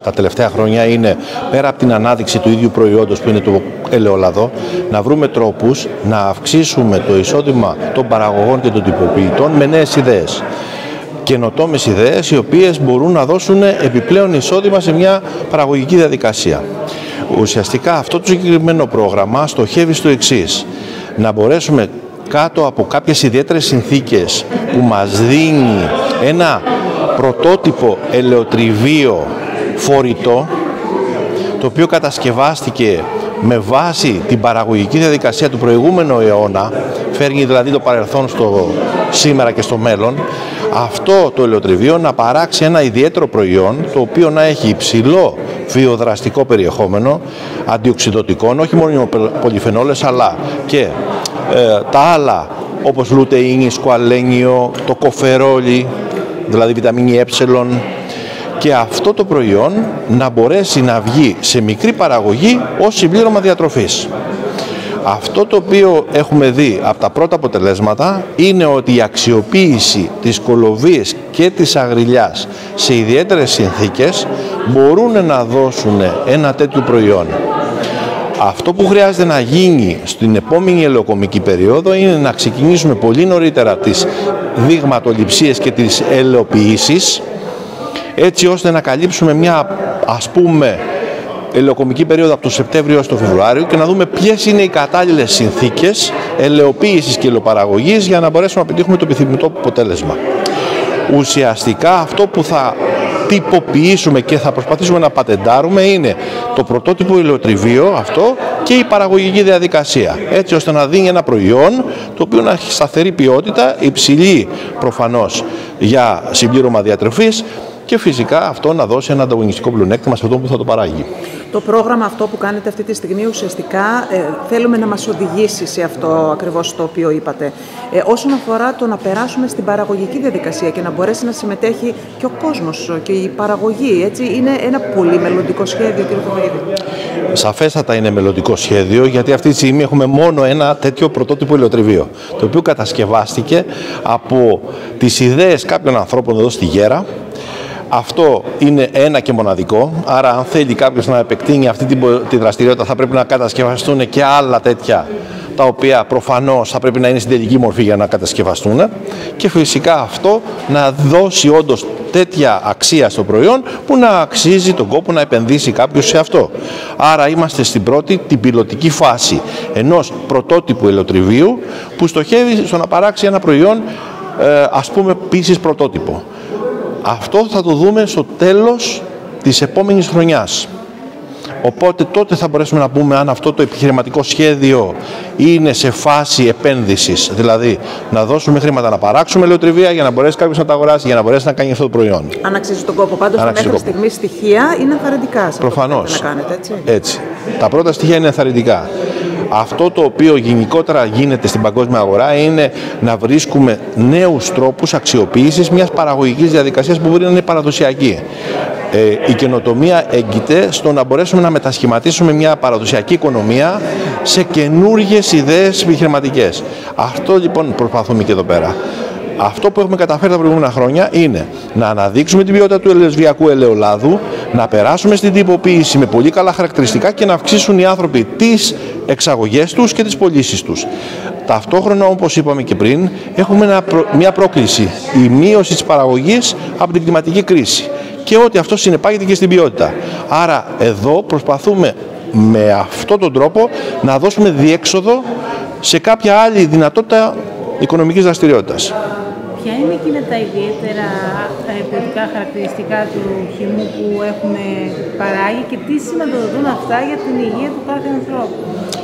Τα τελευταία χρόνια είναι, πέρα από την ανάδειξη του ίδιου προϊόντος που είναι το ελαιόλαδο, να βρούμε τρόπους να αυξήσουμε το εισόδημα των παραγωγών και των τυποποιητών με νέες ιδέες. Καινοτόμες ιδέες οι οποίες μπορούν να δώσουν επιπλέον εισόδημα σε μια παραγωγική διαδικασία. Ουσιαστικά αυτό το συγκεκριμένο πρόγραμμα στοχεύει στο εξής: να μπορέσουμε κάτω από κάποιες ιδιαίτερες συνθήκες που μας δίνει ένα πρωτότυπο ελαιοτριβείο φορητό, το οποίο κατασκευάστηκε με βάση την παραγωγική διαδικασία του προηγούμενου αιώνα, φέρνει δηλαδή το παρελθόν στο σήμερα και στο μέλλον, αυτό το ελαιοτριβείο να παράξει ένα ιδιαίτερο προϊόν, το οποίο να έχει υψηλό βιοδραστικό περιεχόμενο αντιοξυδωτικών, όχι μόνο πολυφενόλες, αλλά και τα άλλα όπως λουτεΐνη, σκουαλένιο, το κοφερόλι, δηλαδή βιταμίνη ε, και αυτό το προϊόν να μπορέσει να βγει σε μικρή παραγωγή ως συμπλήρωμα διατροφής. Αυτό το οποίο έχουμε δει από τα πρώτα αποτελέσματα είναι ότι η αξιοποίηση της κολοβίας και της αγριλιάς σε ιδιαίτερες συνθήκες μπορούν να δώσουν ένα τέτοιο προϊόν. Αυτό που χρειάζεται να γίνει στην επόμενη ελαιοκομική περίοδο είναι να ξεκινήσουμε πολύ νωρίτερα τις δειγματοληψίες και τις ελαιοποιήσεις, έτσι ώστε να καλύψουμε μια, ας πούμε, ελαιοκομική περίοδο από το Σεπτέμβριο έως το Φεβρουάριο και να δούμε ποιες είναι οι κατάλληλες συνθήκες ελαιοποίησης και ελαιοπαραγωγής για να μπορέσουμε να πετύχουμε το επιθυμητό αποτέλεσμα. Ουσιαστικά αυτό που θα τυποποιήσουμε και θα προσπαθήσουμε να πατεντάρουμε είναι το πρωτότυπο ελαιοτριβείο αυτό και η παραγωγική διαδικασία, έτσι ώστε να δίνει ένα προϊόν το οποίο να έχει σταθερή ποιότητα, υψηλή προφανώς για συμπλήρωμα διατροφής, και φυσικά αυτό να δώσει ένα ανταγωνιστικό πλεονέκτημα σε αυτό που θα το παράγει. Το πρόγραμμα αυτό που κάνετε αυτή τη στιγμή ουσιαστικά θέλουμε να μας οδηγήσει σε αυτό ακριβώς το οποίο είπατε. Όσον αφορά το να περάσουμε στην παραγωγική διαδικασία και να μπορέσει να συμμετέχει και ο κόσμος και η παραγωγή, έτσι, είναι ένα πολύ μελλοντικό σχέδιο, κύριε Θοδωρίδη. Σαφέστατα είναι μελλοντικό σχέδιο, γιατί αυτή τη στιγμή έχουμε μόνο ένα τέτοιο πρωτότυπο ελαιοτριβείο, το οποίο κατασκευάστηκε από τις ιδέες κάποιων ανθρώπων εδώ στη Γέρα. Αυτό είναι ένα και μοναδικό, άρα αν θέλει κάποιος να επεκτείνει αυτή τη δραστηριότητα θα πρέπει να κατασκευαστούν και άλλα τέτοια, τα οποία προφανώς θα πρέπει να είναι στην τελική μορφή για να κατασκευαστούν, και φυσικά αυτό να δώσει όντως τέτοια αξία στο προϊόν που να αξίζει τον κόπο να επενδύσει κάποιος σε αυτό. Άρα είμαστε στην πρώτη, την πιλωτική φάση ενός πρωτότυπου ελαιοτριβείου που στοχεύει στο να παράξει ένα προϊόν, ας πούμε, επίσης πρωτότυπο. Αυτό θα το δούμε στο τέλος της επόμενης χρονιάς. Οπότε τότε θα μπορέσουμε να πούμε αν αυτό το επιχειρηματικό σχέδιο είναι σε φάση επένδυσης, δηλαδή να δώσουμε χρήματα να παράξουμε ελαιοτριβεία για να μπορέσει κάποιος να τα αγοράσει, για να μπορέσει να κάνει αυτό το προϊόν. Αν αξίζει τον κόπο. Πάντως τα μέχρι στιγμή στοιχεία είναι ενθαρρυντικά. Προφανώς. Να κάνετε, έτσι. Έτσι. Τα πρώτα στοιχεία είναι ενθαρρυντικά. Αυτό το οποίο γενικότερα γίνεται στην παγκόσμια αγορά είναι να βρίσκουμε νέους τρόπους αξιοποίησης μιας παραγωγικής διαδικασίας που μπορεί να είναι παραδοσιακή. Η καινοτομία έγκυται στο να μπορέσουμε να μετασχηματίσουμε μια παραδοσιακή οικονομία σε καινούργιες ιδέες επιχειρηματικές. Αυτό λοιπόν προσπαθούμε και εδώ πέρα. Αυτό που έχουμε καταφέρει τα προηγούμενα χρόνια είναι να αναδείξουμε την ποιότητα του λεσβιακού ελαιολάδου, να περάσουμε στην τυποποίηση με πολύ καλά χαρακτηριστικά και να αυξήσουν οι άνθρωποι τις εξαγωγές τους και τις πωλήσεις τους. Ταυτόχρονα, όπως είπαμε και πριν, έχουμε μια πρόκληση, η μείωση της παραγωγής από την κλιματική κρίση και ότι αυτό συνεπάγεται και στην ποιότητα. Άρα εδώ προσπαθούμε με αυτόν τον τρόπο να δώσουμε διέξοδο σε κάποια άλλη δυνατότητα οικονομικής δραστηριότητας. Ποια είναι εκείνα τα ιδιαίτερα ποιοτικά χαρακτηριστικά του χυμού που έχουμε παράγει και τι σηματοδοτούν αυτά για την υγεία του κάθε ανθρώπου?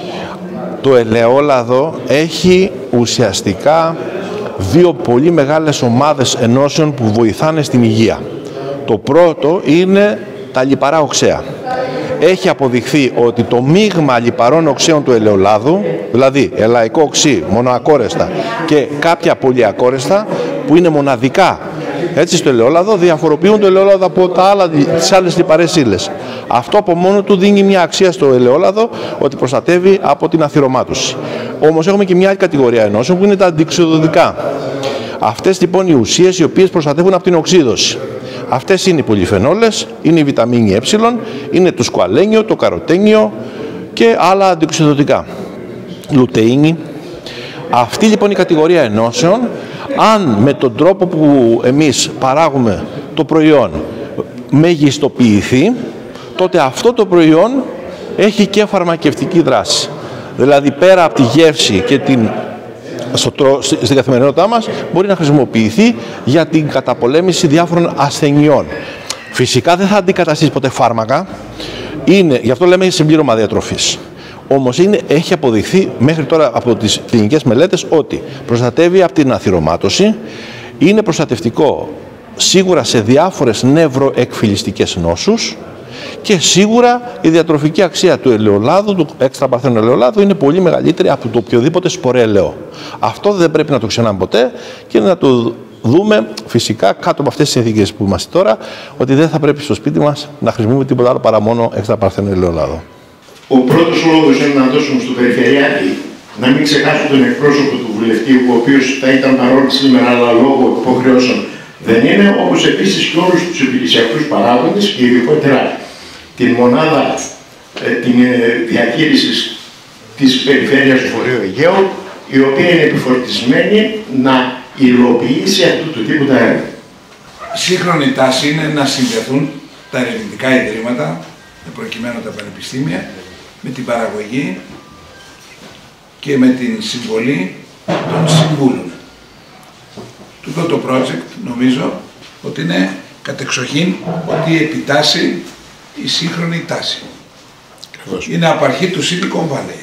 Το ελαιόλαδο έχει ουσιαστικά δύο πολύ μεγάλες ομάδες ενώσεων που βοηθάνε στην υγεία. Το πρώτο είναι τα λιπαρά οξέα. Έχει αποδειχθεί ότι το μείγμα λιπαρών οξέων του ελαιολάδου, δηλαδή ελαϊκό οξύ, μονοακόρεστα και κάποια πολυακόρεστα που είναι μοναδικά έτσι στο ελαιόλαδο, διαφοροποιούν το ελαιόλαδο από τις άλλες λιπαρές ύλες. Αυτό από μόνο του δίνει μια αξία στο ελαιόλαδο ότι προστατεύει από την αθυρωμάτωση. Όμως έχουμε και μια άλλη κατηγορία ενώσεων που είναι τα αντιοξυδωτικά. Αυτές λοιπόν οι ουσίες οι οποίες προστατεύουν από την οξύδωση. Αυτές είναι οι πολυφενόλες, είναι η βιταμίνη Ε, είναι το σκουαλένιο, το καροτένιο και άλλα αντιοξυδοτικά. Λουτεΐνη. Αυτή λοιπόν η κατηγορία ενώσεων, αν με τον τρόπο που εμείς παράγουμε το προϊόν μεγιστοποιηθεί, τότε αυτό το προϊόν έχει και φαρμακευτική δράση. Δηλαδή πέρα από τη γεύση και στην καθημερινότητά μας μπορεί να χρησιμοποιηθεί για την καταπολέμηση διάφορων ασθενειών. Φυσικά δεν θα αντικαταστήσει ποτέ φάρμακα, γι' αυτό λέμε συμπλήρωμα διατροφής. Όμως έχει αποδειχθεί μέχρι τώρα από τις κλινικές μελέτες ότι προστατεύει από την αθυρομάτωση, είναι προστατευτικό σίγουρα σε διάφορες νευροεκφυλιστικές νόσους και σίγουρα η διατροφική αξία του ελαιολάδου, του έξτρα παρθένου ελαιολάδου, είναι πολύ μεγαλύτερη από το οποιοδήποτε σπορέλαιο. Αυτό δεν πρέπει να το ξεχνάμε ποτέ και να το δούμε φυσικά κάτω από αυτές τις συνθήκες που είμαστε τώρα, ότι δεν θα πρέπει στο σπίτι μας να χρησιμοποιούμε τίποτα άλλο παρά μόνο έξτρα παρθένου ελαιολάδου. Ο πρώτος λόγος είναι να δώσουμε στο Περιφερειάρχη να μην ξεχάσουν τον εκπρόσωπο του βουλευτή, ο οποίος θα ήταν παρόν σήμερα, αλλά λόγω υποχρεώσεων δεν είναι, όπως επίσης και όλους τους υπηρεσιακούς παράγοντες και ειδικότερα την μονάδα την διαχείρισης της Περιφέρειας του Βορείου Αιγαίου, η οποία είναι επιφορτισμένη να υλοποιήσει αυτού του τύπου τα έργα. Σύγχρονη τάση είναι να συνδεθούν τα ερευνητικά ιδρύματα, προκειμένου τα πανεπιστήμια, με την παραγωγή και με την συμβολή των συμβούλων. Τούτο το project νομίζω ότι είναι κατεξοχήν ότι επιτάσσει η σύγχρονη τάση. Είναι απαρχή του Silicon Valley.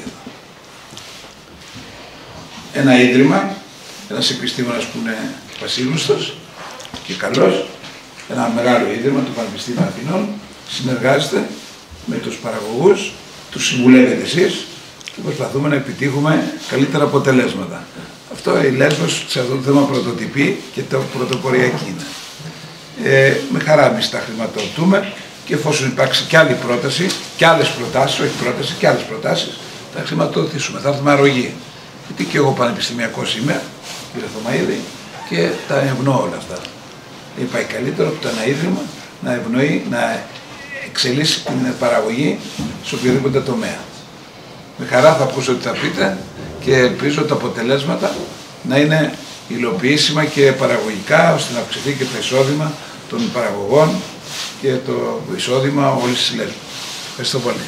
Ένα ίδρυμα, ένας επιστήμονας που είναι πασίγνωστος και καλός, ένα μεγάλο ίδρυμα του Πανεπιστήμιου Αθηνών, συνεργάζεται με τους παραγωγούς, τους συμβουλεύετε εσείς και προσπαθούμε να επιτύχουμε καλύτερα αποτελέσματα. Αυτό η Λέσβος σε αυτό το θέμα πρωτοτυπεί και το πρωτοποριακή είναι. Με χαρά εμείς τα χρηματοδοτούμε και εφόσον υπάρξει και άλλη πρόταση, και άλλες προτάσεις, όχι πρόταση, και άλλες προτάσεις, θα χρηματοδοτήσουμε, θα έρθουμε αρρωγή. Γιατί και εγώ πανεπιστημιακός είμαι, κύριε Θωμαίδη, και τα ευνοώ όλα αυτά. Δεν πάει καλύτερο από το ένα ίδρυμα να ευνοεί, να εξελίσσει την παραγωγή σε οποιοδήποτε τομέα. Με χαρά θα ακούσω τι θα πείτε και ελπίζω τα αποτελέσματα να είναι υλοποιήσιμα και παραγωγικά, ώστε να αυξηθεί και το εισόδημα των παραγωγών και το εισόδημα όλης της Λέσβου. Ευχαριστώ πολύ.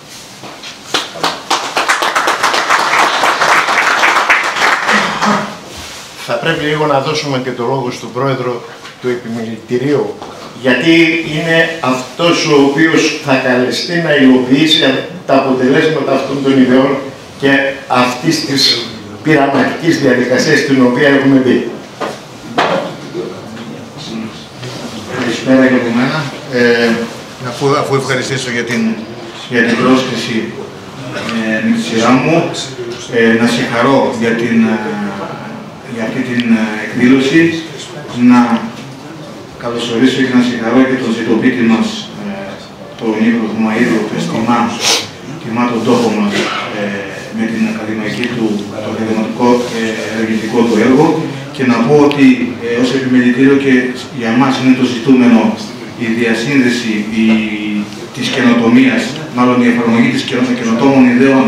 Θα πρέπει λίγο να δώσουμε και το λόγο στον πρόεδρο του Επιμελητηρίου, γιατί είναι αυτός ο οποίος θα καλεστεί να υλοποιήσει τα αποτελέσματα αυτών των ιδεών και αυτής της πειραματικής διαδικασίας στην οποία έχουμε μπει. Καλησπέρα και από μένα. Αφού ευχαριστήσω για την πρόσκληση με τη σειρά μου, να συγχαρώ για αυτή την εκδήλωση, να καλωσορίσω και να συγχαρώ και τον ζητοπίτη μας, τον Νίκο Θωμαίδη, που τιμά τον τόπο μας με την ακαδημαϊκή του, το ακαδηματικό ενεργητικό του έργο, και να πω ότι ως επιμελητήριο και για μας είναι το ζητούμενο η διασύνδεση της καινοτομίας, μάλλον η εφαρμογή της καινοτόμων ιδεών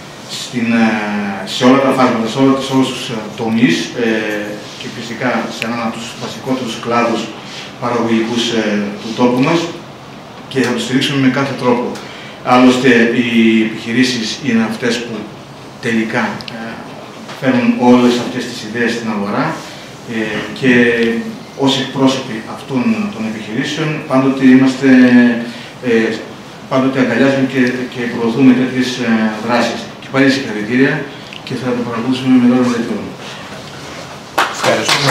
σε όλα τα φάσματα, σε όλους τους τομείς και φυσικά σε έναν από τους βασικότερους κλάδους παραγωγικούς του τόπου μας, και θα τους στηρίξουμε με κάθε τρόπο. Άλλωστε οι επιχειρήσεις είναι αυτές που τελικά φέρνουν όλες αυτές τις ιδέες στην αγορά, και ως εκπρόσωποι αυτών των επιχειρήσεων πάντοτε αγκαλιάζουμε και προωθούμε τέτοιες δράσεις. Και πάλι συγχαρητήρια και θα το παρακολουθήσουμε με μεγάλο ενδιαφέρον. Ευχαριστούμε.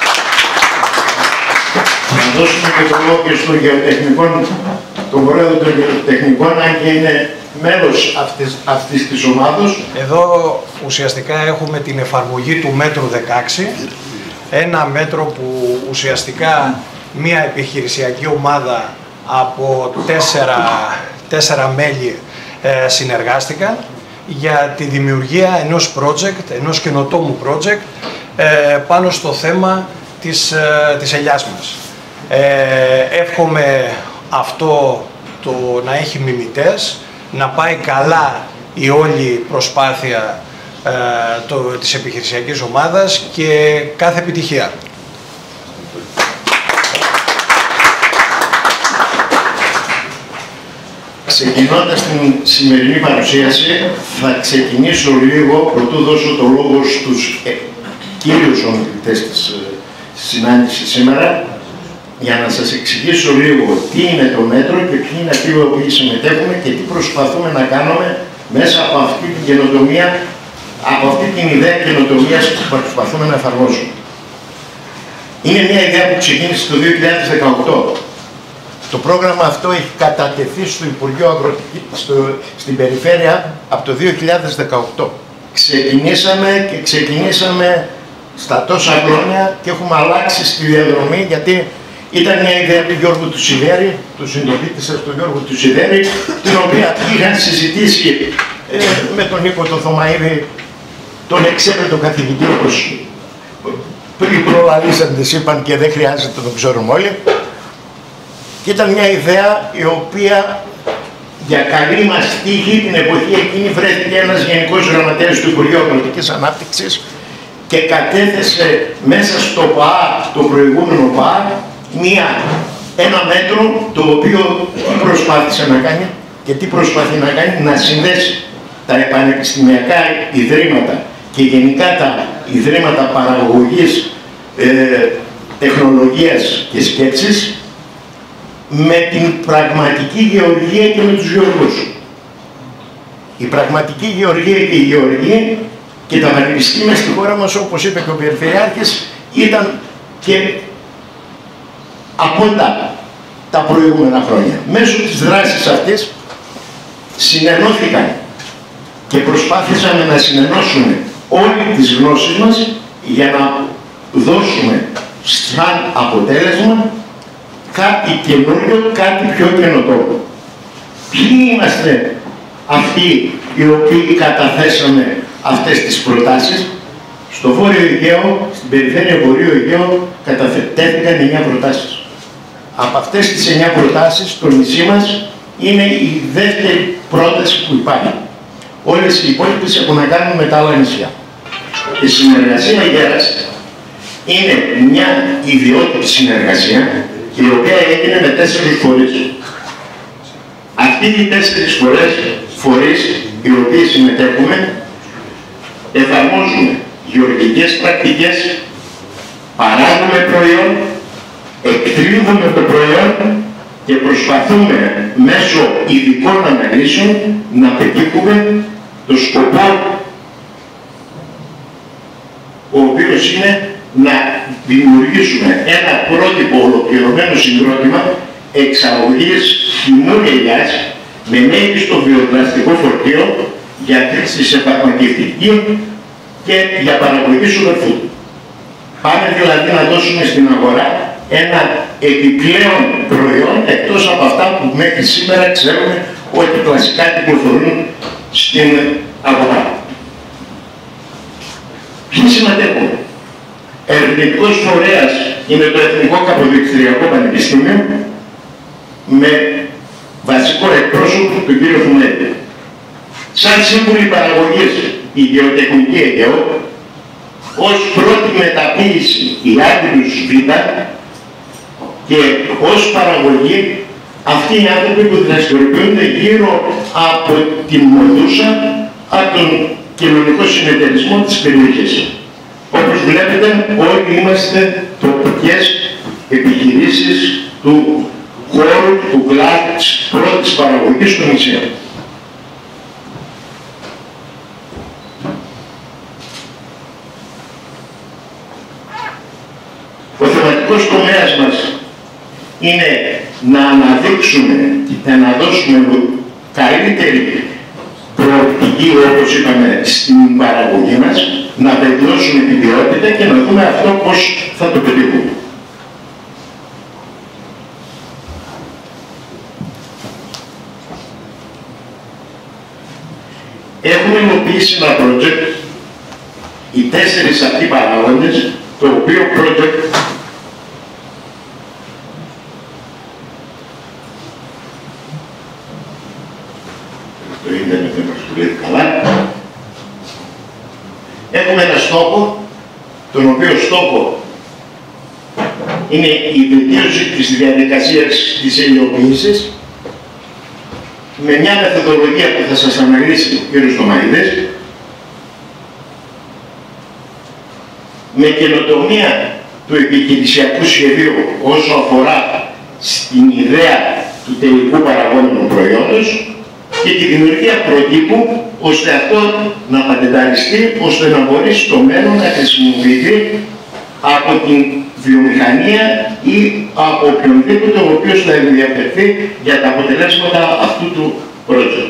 Να δώσουμε και το λόγο και στον γεωτεχνικό, τον πρόεδρο των γεωτεχνικών, αν και είναι μέλος αυτής της ομάδος. Εδώ ουσιαστικά έχουμε την εφαρμογή του μέτρου 16, ένα μέτρο που ουσιαστικά μία επιχειρησιακή ομάδα από τέσσερα μέλη συνεργάστηκαν για τη δημιουργία ενός project, ενός καινοτόμου project πάνω στο θέμα της ελιάς μας. Εύχομαι αυτό να έχει μιμητές, να πάει καλά η όλη προσπάθεια της επιχειρησιακής ομάδας και κάθε επιτυχία. Ξεκινώντας την σημερινή παρουσίαση, θα ξεκινήσω λίγο, πρωτού δώσω το λόγο στους κύριους ομιλητές της συνάντησης σήμερα, για να σας εξηγήσω λίγο τι είναι το μέτρο και ποιοι είναι αυτοί οι οποίοι συμμετέχουμε και τι προσπαθούμε να κάνουμε μέσα από αυτή την καινοτομία, από αυτή την ιδέα καινοτομίας που προσπαθούμε να εφαρμόσουμε. Είναι μια ιδέα που ξεκίνησε το 2018. Το πρόγραμμα αυτό έχει κατατεθεί στο Υπουργείο Αγροτικής, στην Περιφέρεια από το 2018. Ξεκινήσαμε στα τόσα χρόνια και έχουμε αλλάξει στη διαδρομή, γιατί ήταν μια ιδέα του Γιώργου του Σιδέρη, του συντοπίτησα του Γιώργου του Σιδέρη, την οποία είχαν συζητήσει με τον Νίκο τον Θωμαίδη, τον εξαίρετο καθηγητή, όπως πριν προλαλήσαντες είπαν και δεν χρειάζεται να το ξέρουμε όλοι. Και ήταν μια ιδέα η οποία για καλή μας τύχη την εποχή εκείνη βρέθηκε ένας Γενικός Γραμματέας του Υπουργείου Αγροτικής Ανάπτυξης και κατέθεσε μέσα στο ΠΑΑ, το προηγούμενο ΠΑΑ, ένα μέτρο το οποίο τι προσπάθησε να κάνει και τι προσπαθεί να κάνει, να συνδέσει τα πανεπιστημιακά ιδρύματα και γενικά τα ιδρύματα παραγωγής τεχνολογίας και σκέψης με την πραγματική γεωργία και με τους γεωργούς. Η πραγματική γεωργία και η γεωργία και τα πανεπιστήμια στη χώρα μας, όπως είπε και ο Περιφερειάρχης, ήταν και απόντα τα προηγούμενα χρόνια. Μέσω της δράσης αυτής συνενώθηκαν και προσπάθησαμε να συνενώσουμε όλη τις γνώσεις μας για να δώσουμε σαν αποτέλεσμα κάτι καινούριο, κάτι πιο καινοτόμο. Ποιοι είμαστε αυτοί οι οποίοι καταθέσαμε αυτές τις προτάσεις? Στο Βόρειο Αιγαίο, στην περιφέρεια Βορείου Αιγαίου, καταθέτηκαν 9 προτάσεις. Από αυτές τις 9 προτάσεις, το νησί μας είναι η δεύτερη πρόταση που υπάρχει. Όλες οι υπόλοιπες έχουν να κάνουν με τα άλλα νησιά. Η συνεργασία Γέρας είναι μια ιδιότυπη συνεργασία, η οποία έγινε με 4 φορείς. Αυτοί οι 4 φορείς, οι οποίοι συμμετέχουμε, εφαρμόζουμε γεωργικές πρακτικές, παράγουμε προϊόν, εκτρίδουμε το προϊόν και προσπαθούμε μέσω ειδικών αναλύσεων να πετύχουμε το σκοπό, ο οποίος είναι να δημιουργήσουμε ένα πρότυπο ολοκληρωμένο συγκρότημα εξαγωγής χυμού ελιάς με μέγιστο βιοπλαστικό φορτίο για χρήση σε φαρμακευτική και για παραγωγή σουδερφού. Πάμε δηλαδή να δώσουμε στην αγορά ένα επιπλέον προϊόν εκτός από αυτά που μέχρι σήμερα ξέρουμε ότι κλασικά κυκλοφορούν στην αγορά. Ποιοι συμμετέχουν? Ερευνητικός φορέας είναι το Εθνικό Καποδιστριακό Πανεπιστήμιο με βασικό εκπρόσωπο τον κύριο Θουμέτη. Σαν σύμβουλη παραγωγής η Γεωτεχνική Αιγαίο, ως πρώτη μεταποίηση η Άγγελους Β και ως παραγωγή αυτοί οι άνθρωποι που δραστηριοποιούνται γύρω από την Μοδούσα, από τον κοινωνικό συνεταιρισμό της περιοχής. Όπως βλέπετε, όλοι είμαστε τοπικές επιχειρήσεις του χώρου, του κλάδου της πρώτης παραγωγής στο νησί. Ο θεματικός τομέας μας είναι να αναδείξουμε και να δώσουμε καλύτερη προοπτική, όπως είπαμε, στην παραγωγή μας, να βελτιώσουμε την ποιότητα και να δούμε αυτό πώς θα το πετύχουμε. Έχουμε υλοποιήσει ένα project, οι 4 αυτοί παράγοντες, το οποίο project δεν είναι θέμα που λέει καλά. Έχουμε ένα στόχο, τον οποίο στόχο είναι η βελτίωση της διαδικασίας της υλοποίησης με μια μεθοδολογία που θα σας αναγνήσει ο κ. Στομαίδης, με καινοτομία του επιχειρησιακού σχεδίου όσο αφορά στην ιδέα του τελικού παραγόμενου προϊόντος και τη δημιουργία προτύπου ώστε αυτό να πατενταριστεί, ώστε να μπορεί στο μέλλον να χρησιμοποιηθεί από την βιομηχανία ή από οποιονδήποτε ο οποίος θα ενδιαφερθεί για τα αποτελέσματα αυτού του project.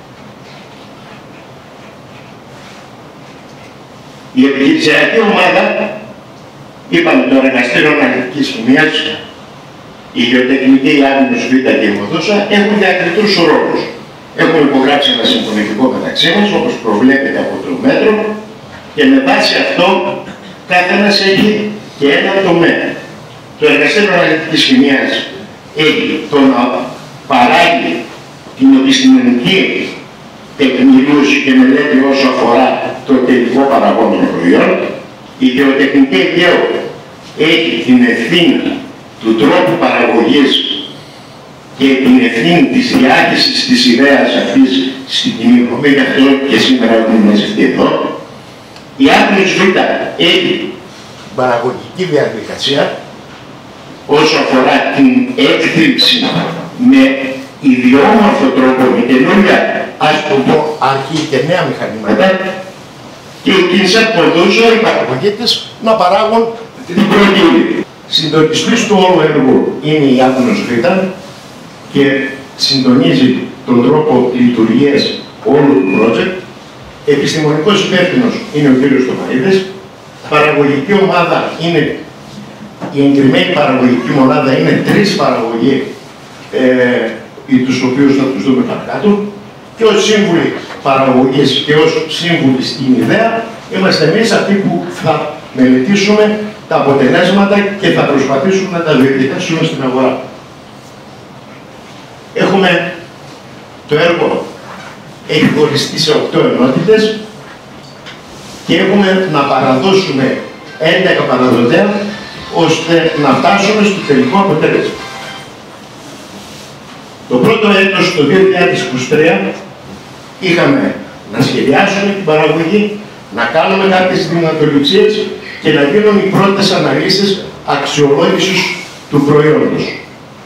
Η επιχειρησιακή ομάδα, είπαμε το εργαστήριο αναλυτικής χημίας, η γεωτεχνική, η Άμυνος Β και η Μοδόσα έχουν διακριτούς ρόλους. Έχουμε υπογράψει ένα συμφωνητικό μεταξύ μας, όπως προβλέπεται από το μέτρο, και με βάση αυτό κάθε ένας έχει και ένα τομέα. Το εργαστήριο αναλυτικής χημίας έχει το να παράγει την επιστημονική τεκμηρίωση και μελέτη όσο αφορά το τελικό παραγόμενο προϊόν. Η γεωτεχνική ΕΚΕΟ έχει την ευθύνη του τρόπου παραγωγής και την ευθύνη της διάχυσης της ιδέας αυτής στην κοινή γνώμη, γι' αυτό και σήμερα έχουμε μαζευτεί εδώ. Η Άμυνος Β έχει παραγωγική διαδικασία όσο αφορά την έκθλιψη με ιδιόμορφο τρόπο, με καινούργια, ας το πω, αρχή και νέα μηχανήματα, και η Κίνσα προδούσε η παραγωγή της να παράγουν την πρώτη ύλη. Συντονιστής του όλου έργου είναι η Άμυνος Β και συντονίζει τον τρόπο λειτουργίας όλου του project. Επιστημονικός υπεύθυνος είναι ο κ. Στομαίδης. Παραγωγική ομάδα είναι, η εγκριμένη παραγωγική μονάδα είναι 3 παραγωγοί, τους οποίους θα τους δούμε παρακάτω, και ως σύμβουλοι παραγωγής και ως σύμβουλοι στην ιδέα είμαστε εμείς αυτοί που θα μελετήσουμε τα αποτελέσματα και θα προσπαθήσουμε να τα διεκδικάσουμε στην αγορά. Έχουμε το έργο, έχει χωριστεί σε 8 ενότητες και έχουμε να παραδώσουμε 11 παραδοτέα ώστε να φτάσουμε στο τελικό αποτέλεσμα. Το πρώτο έτος, το 2023, είχαμε να σχεδιάσουμε την παραγωγή, να κάνουμε κάποιες δυνατοληψίες και να γίνουν οι πρώτες αναλύσεις αξιολόγησης του προϊόντος.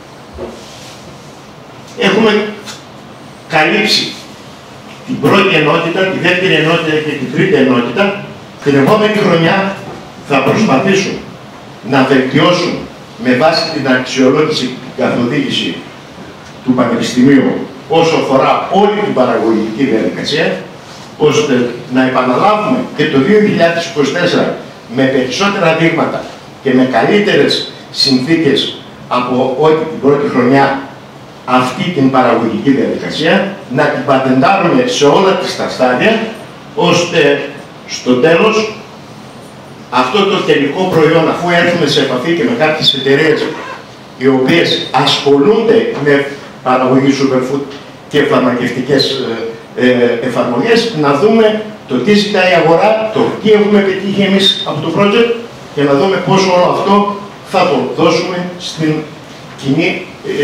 Έχουμε καλύψει την πρώτη ενότητα, τη δεύτερη ενότητα και την τρίτη ενότητα. Την επόμενη χρονιά θα προσπαθήσουν να βελτιώσουν με βάση την αξιολόγηση και την καθοδήγηση του Πανεπιστημίου όσο αφορά όλη την παραγωγική διαδικασία, ώστε να επαναλάβουμε και το 2024 με περισσότερα δείγματα και με καλύτερες συνθήκες από ό,τι την πρώτη χρονιά αυτή την παραγωγική διαδικασία, να την πατεντάρουμε σε όλα τα στάδια, ώστε στο τέλος αυτό το τελικό προϊόν, αφού έρθουμε σε επαφή και με κάποιες εταιρείες οι οποίες ασχολούνται με παραγωγή superfood και φαρμακευτικές εφαρμογές, να δούμε το τι ζητάει η αγορά, το τι έχουμε πετύχει εμείς από το project και να δούμε πώς όλο αυτό θα το δώσουμε στην κοινή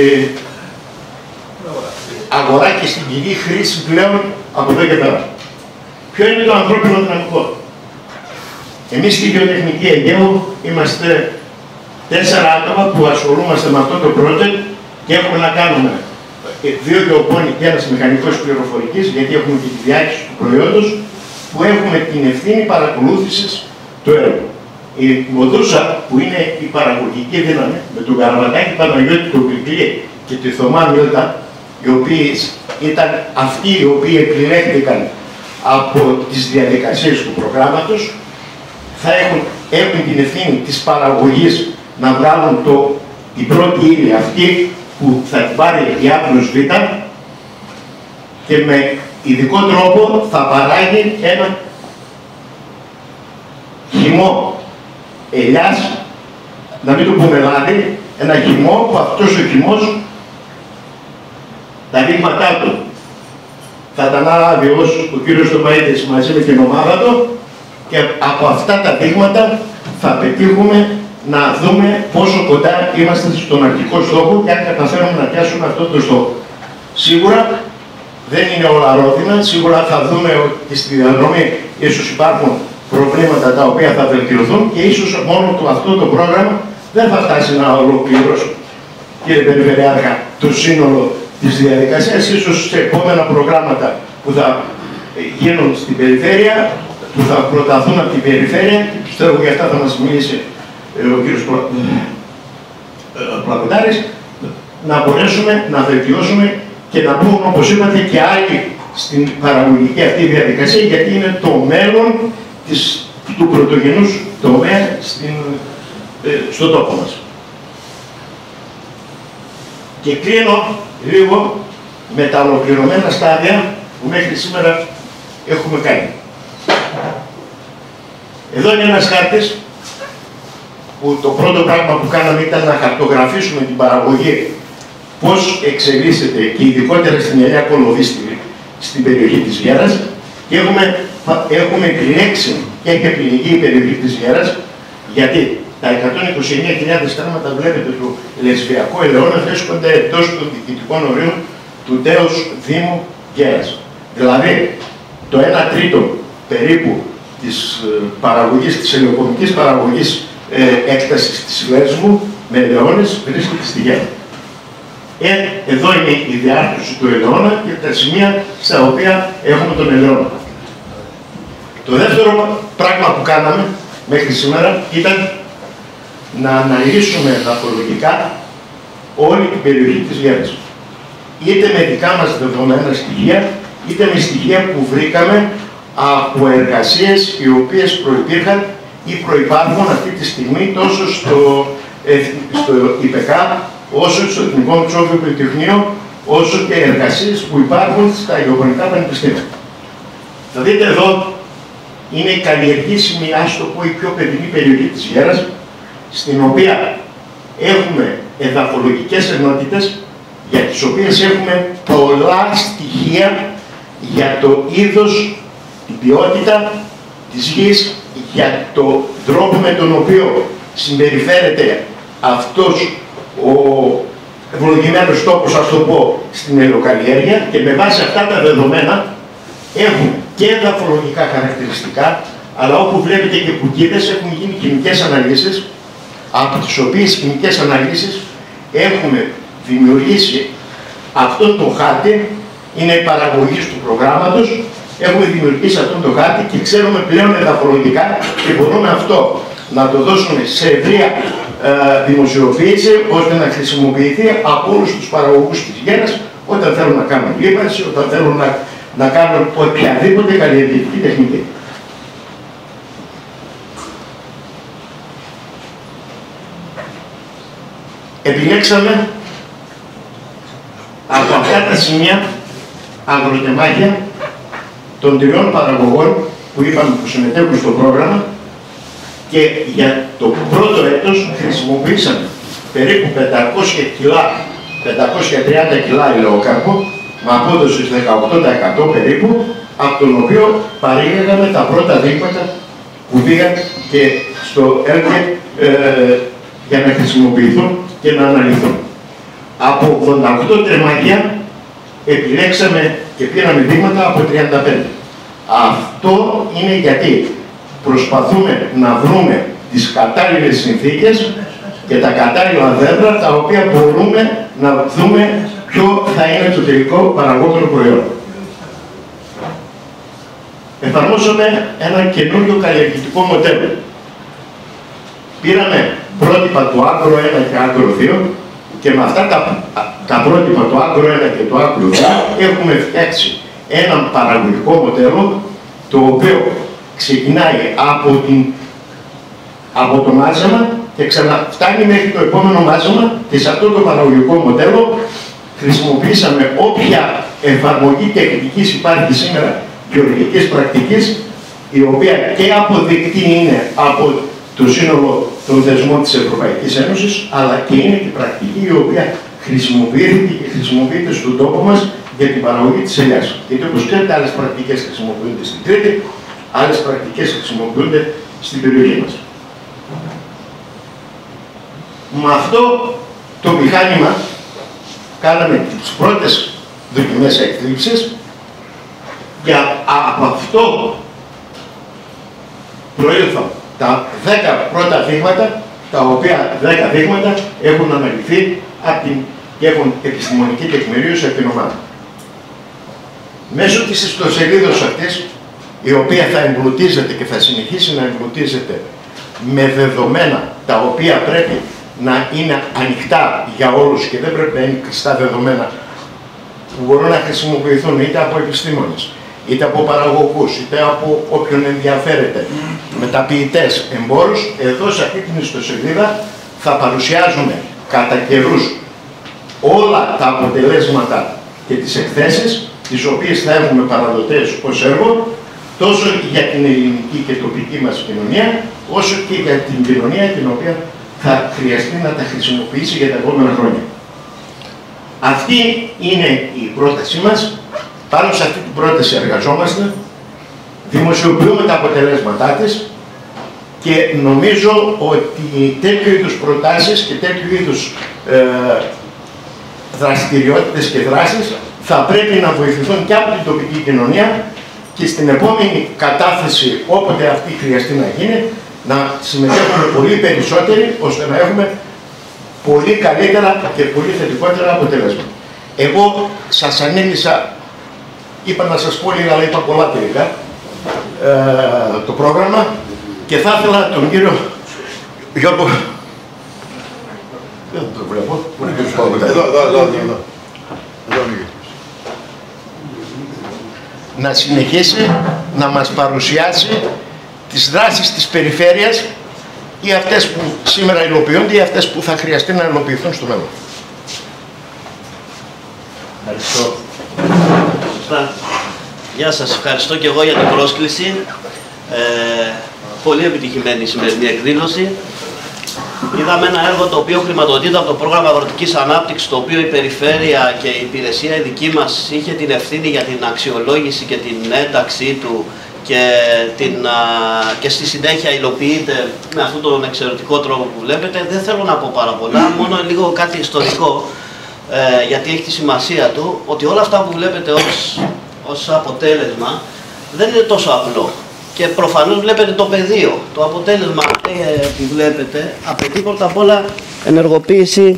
αγορά και στην κοινή χρήση πλέον από εδώ και πέρα. Ποιο είναι το ανθρώπινο δυναμικό? Εμείς στη Γεωτεχνική Αιγαίου είμαστε 4 άτομα που ασχολούμαστε με αυτό το project και έχουμε να κάνουμε 2 γεωπόνοι και ένας μηχανικός πληροφορικής, γιατί έχουμε και τη διάχυση του προϊόντος, που έχουμε την ευθύνη παρακολούθησης του έργου. Η Μοδούσα, που είναι η παραγωγική δύναμη, με τον Καραβατάκη Παναγιώτη, τον Γκλυκλή και τη Θωμά Μίλτα, οι οποίοι ήταν αυτοί οι οποίοι επιλέχθηκαν από τις διαδικασίες του προγράμματος, θα έχουν την ευθύνη της παραγωγής να βγάλουν την πρώτη ύλη αυτή που θα την πάρει η Άμυνος Β και με ειδικό τρόπο θα παράγει ένα χυμό ελιάς, να μην το πούμε λάδι, ένα χυμό που αυτός ο χυμός, τα δείγματά του θα τα αναλάβει ο κύριος Στοπαίδης μαζί με την ομάδα του και από αυτά τα δείγματα θα πετύχουμε να δούμε πόσο κοντά είμαστε στον αρχικό στόχο και αν καταφέρουμε να πιάσουμε αυτό το στόχο. Σίγουρα δεν είναι όλα ρόδινα, σίγουρα θα δούμε ότι στη διαδρομή ίσως υπάρχουν προβλήματα τα οποία θα βελτιωθούν και ίσως μόνο αυτό το πρόγραμμα δεν θα φτάσει να ολοκληρώσει, κύριε Περιφερειάρχα, το σύνολο της διαδικασίας. Ίσως σε επόμενα προγράμματα που θα γίνουν στην περιφέρεια, που θα προταθούν από την περιφέρεια, και πιστεύω για αυτά θα μας μιλήσει ο κύριος Πλακοντάρης, να μπορέσουμε να βελτιώσουμε και να μπουν, όπως είπατε, και άλλοι στην παραγωγική αυτή διαδικασία, γιατί είναι το μέλλον του πρωτογενούς τομέα στον τόπο μας. Και κλείνω λίγο με τα ολοκληρωμένα στάδια που μέχρι σήμερα έχουμε κάνει. Εδώ είναι ένας χάρτης που το πρώτο πράγμα που κάναμε ήταν να χαρτογραφήσουμε την παραγωγή, πώς εξελίσσεται και ειδικότερα στην ελιά κολοβίστηλη στην περιοχή της Γέρας, και έχουμε επιλέξει και έχει επιλεγεί η περιοχή της Γέρας, γιατί τα 129.000 στρέμματα, βλέπετε, του λεσβιακού ελαιώνα βρίσκονται εντός των διοικητικών ορίων του τέος Δήμου Γέρας. Δηλαδή, το 1 τρίτο περίπου της παραγωγής, της ελαιοκομικής παραγωγής έκτασης της Λέσβου με ελαιώνες βρίσκεται στη Γέρα. Εδώ είναι η διάρθρωση του ελαιώνα και τα σημεία στα οποία έχουμε τον ελαιώνα. Το δεύτερο πράγμα που κάναμε μέχρι σήμερα ήταν να αναλύσουμε δαφολογικά όλη την περιοχή της Γέρας. Είτε με δικά μας δεδομένα στοιχεία, είτε με στοιχεία που βρήκαμε από εργασίες οι οποίες προϋπήρχαν ή προϋπάρχουν αυτή τη στιγμή τόσο στο ΙΠΕΚΑ, όσο στο Εθνικό Μητσόβιο Πολυτεχνείο, όσο και εργασίες που υπάρχουν στα γεωγραφικά πανεπιστήμια. Θα δείτε εδώ, είναι η καλλιεργήσιμη, ας το πω, η πιο παιδινή περιοχή της Γέρας, στην οποία έχουμε εδαφολογικές ενότητες, για τις οποίες έχουμε πολλά στοιχεία για το είδος, την ποιότητα της γης, για τον τρόπο με τον οποίο συμπεριφέρεται αυτός ο ευλογημένος τόπος, ας το πω, στην ελαιοκαλλιέργεια, και με βάση αυτά τα δεδομένα έχουμε και εδαφολογικά χαρακτηριστικά, αλλά όπου βλέπετε και κουκίδες έχουν γίνει χημικές αναλύσεις, από τις οποίες χημικές αναλύσεις έχουμε δημιουργήσει αυτόν τον χάρτη, είναι η παραγωγή του προγράμματος. Έχουμε δημιουργήσει αυτόν τον χάρτη και ξέρουμε πλέον εδαφολογικά και μπορούμε αυτό να το δώσουμε σε ευρεία δημοσιοποίηση, ώστε να χρησιμοποιηθεί από όλους τους παραγωγούς της Γέρας όταν θέλουν να κάνουν λίπανση, όταν θέλουν να κάνουν οποιαδήποτε καλλιεργητική τεχνική. Επιλέξαμε από αυτά τα σημεία αγροτεμάχια των 3 παραγωγών που είπαμε που συμμετέχουν στο πρόγραμμα, και για το πρώτο έτος χρησιμοποιήσαμε περίπου 530 κιλά ελαιοκάρπο με απόδοση 18% περίπου, από τον οποίο παρήγαγαμε τα πρώτα δείγματα που πήγαν και στο ΕΛΚΕ για να χρησιμοποιηθούν και να αναλυθούν. Από 88 τρεμαγιά επιλέξαμε και πήραμε δείγματα από 35. Αυτό είναι γιατί προσπαθούμε να βρούμε τις κατάλληλες συνθήκες και τα κατάλληλα δέντρα, τα οποία μπορούμε να δούμε ποιο θα είναι το τελικό παραγόμενο προϊόν. Εφαρμόσαμε ένα καινούριο καλλιεργητικό μοντέλο. Πήραμε πρότυπα του Άγκρο 1 και Άγκρο 2, και με αυτά τα πρότυπα του Άγκρο 1 και του Άγκρο 2 έχουμε φτιάξει ένα παραγωγικό μοντέλο, το οποίο ξεκινάει από το μάζεμα και ξαναφτάνει μέχρι το επόμενο μάζεμα, και σε αυτό το παραγωγικό μοντέλο χρησιμοποιήσαμε όποια εφαρμογή τεχνικής υπάρχει σήμερα γεωργικής πρακτικής, η οποία και αποδεκτή είναι από το σύνολο των θεσμών της Ευρωπαϊκής Ένωσης, αλλά και είναι και πρακτική η οποία χρησιμοποιείται και χρησιμοποιείται στον τόπο μας για την παραγωγή της ελιάς. Γιατί όπως ξέρετε, άλλες πρακτικές χρησιμοποιούνται στην Κρήτη, άλλες πρακτικές χρησιμοποιούνται στην περιοχή μας. Με αυτό το μηχάνημα κάναμε τις πρώτες δοκιμές έκθλιψης και από αυτό προήλθαν τα 10 πρώτα δείγματα, τα οποία 10 δείγματα έχουν αναλυθεί και έχουν επιστημονική τεκμηρίωση από την ομάδα. Μέσω της ιστοσελίδας αυτής, η οποία θα εμπλουτίζεται και θα συνεχίσει να εμπλουτίζεται με δεδομένα τα οποία πρέπει να είναι ανοιχτά για όλους και δεν πρέπει να είναι κλειστά δεδομένα που μπορούν να χρησιμοποιηθούν είτε από επιστήμονες, είτε από παραγωγούς, είτε από όποιον ενδιαφέρεται, μεταποιητές, εμπόρους. Εδώ σε αυτή την ιστοσελίδα θα παρουσιάζουμε κατά καιρούς όλα τα αποτελέσματα και τις εκθέσεις, τις οποίες θα έχουμε παραδοτές ως έργο, τόσο για την ελληνική και τοπική μας κοινωνία, όσο και για την κοινωνία την οποία θα χρειαστεί να τα χρησιμοποιήσει για τα επόμενα χρόνια. Αυτή είναι η πρότασή μας. Πάνω σε αυτή την πρόταση εργαζόμαστε, δημοσιοποιούμε τα αποτελέσματά της και νομίζω ότι τέτοιου είδους προτάσεις και τέτοιου είδους δραστηριότητες και δράσεις θα πρέπει να βοηθηθούν και από την τοπική κοινωνία και στην επόμενη κατάθεση, όποτε αυτή χρειαστεί να γίνει, να συμμετέχουμε πολύ περισσότεροι, ώστε να έχουμε πολύ καλύτερα και πολύ θετικότερα αποτελέσματα. Εγώ σας ανέλησα, είπα να σας πω λίγα, αλλά είπα πολλά τελικά, το πρόγραμμα και θα ήθελα τον κύριο Γιώργο, δεν το βλέπω, πού είναι και εδώ, να συνεχίσει να μας παρουσιάσει τις δράσεις της περιφέρειας ή αυτές που σήμερα υλοποιούνται ή αυτές που θα χρειαστεί να υλοποιηθούν στο μέλλον. Ευχαριστώ. Γεια σας, ευχαριστώ και εγώ για την πρόσκληση. Πολύ επιτυχημένη η σημερινή εκδήλωση. Είδαμε ένα έργο το οποίο χρηματοδοτείται από το πρόγραμμα αγροτικής ανάπτυξης, το οποίο η περιφέρεια και η υπηρεσία η δική μας είχε την ευθύνη για την αξιολόγηση και την ένταξή του και στη συνέχεια υλοποιείται με αυτόν τον εξαιρετικό τρόπο που βλέπετε. Δεν θέλω να πω πάρα πολλά, μόνο λίγο κάτι ιστορικό, γιατί έχει τη σημασία του, ότι όλα αυτά που βλέπετε ως αποτέλεσμα δεν είναι τόσο απλό. Και προφανώς βλέπετε το πεδίο. Το αποτέλεσμα που βλέπετε απαιτεί πρώτα απ' όλα ενεργοποίηση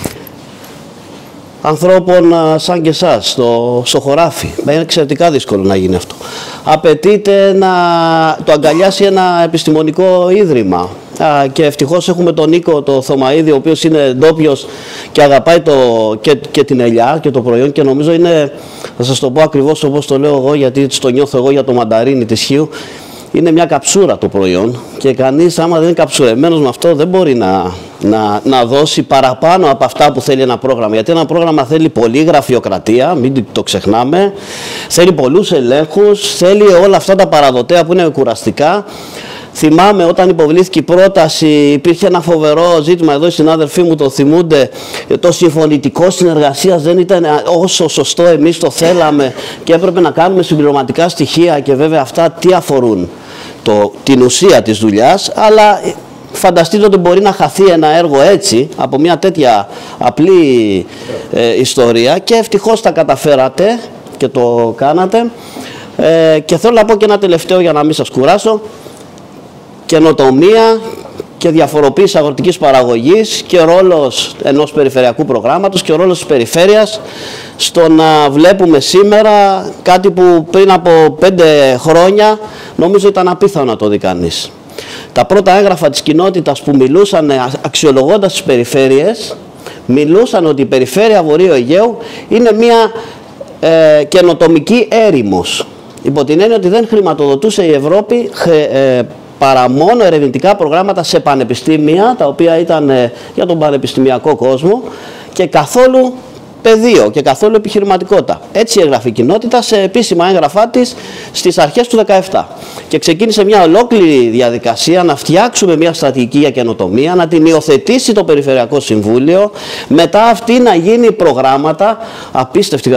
ανθρώπων σαν και εσάς στο χωράφι. Είναι εξαιρετικά δύσκολο να γίνει αυτό. Απαιτείται να το αγκαλιάσει ένα επιστημονικό ίδρυμα. Και ευτυχώς έχουμε τον Νίκο το Θωμαίδη, ο οποίος είναι ντόπιος και αγαπάει και την ελιά και το προϊόν, και νομίζω είναι, θα σας το πω ακριβώς όπως το λέω εγώ, γιατί το νιώθω εγώ για το μανταρίνι της Χίου. Είναι μια καψούρα το προϊόν και κανείς, άμα δεν είναι καψουρεμένος με αυτό, δεν μπορεί να δώσει παραπάνω από αυτά που θέλει ένα πρόγραμμα. Γιατί ένα πρόγραμμα θέλει πολλή γραφειοκρατία, μην το ξεχνάμε, θέλει πολλούς ελέγχους, θέλει όλα αυτά τα παραδοτέα που είναι κουραστικά. Θυμάμαι όταν υποβλήθηκε η πρόταση, υπήρχε ένα φοβερό ζήτημα, εδώ οι συνάδελφοί μου το θυμούνται, το συμφωνητικό συνεργασίας δεν ήταν όσο σωστό εμείς το θέλαμε και έπρεπε να κάνουμε συμπληρωματικά στοιχεία, και βέβαια αυτά τι αφορούν? Την ουσία της δουλειάς, αλλά φανταστείτε ότι μπορεί να χαθεί ένα έργο έτσι, από μια τέτοια απλή ιστορία, και ευτυχώς τα καταφέρατε και το κάνατε. Και θέλω να πω και ένα τελευταίο για να μην σας κουράσω. Καινοτομία και διαφοροποίηση αγροτικής παραγωγής και ρόλος ενός περιφερειακού προγράμματος και ο ρόλος της περιφέρειας στο να βλέπουμε σήμερα κάτι που πριν από 5 χρόνια νομίζω ήταν απίθανο να το δει κανείς. Τα πρώτα έγγραφα της κοινότητας που μιλούσαν αξιολογώντας τις περιφέρειες, μιλούσαν ότι η περιφέρεια Βορείου Αιγαίου είναι μια καινοτομική έρημος. Υπό την έννοια ότι δεν χρηματοδοτούσε η Ευρώπη παρά μόνο ερευνητικά προγράμματα σε πανεπιστήμια, τα οποία ήταν για τον πανεπιστημιακό κόσμο, και καθόλου πεδίο και καθόλου επιχειρηματικότητα. Έτσι έγραφε η κοινότητα σε επίσημα έγγραφά της στις αρχές του 2017. Και ξεκίνησε μια ολόκληρη διαδικασία να φτιάξουμε μια στρατηγική για καινοτομία, να την υιοθετήσει το Περιφερειακό Συμβούλιο, μετά αυτή να γίνει προγράμματα, απίστευτη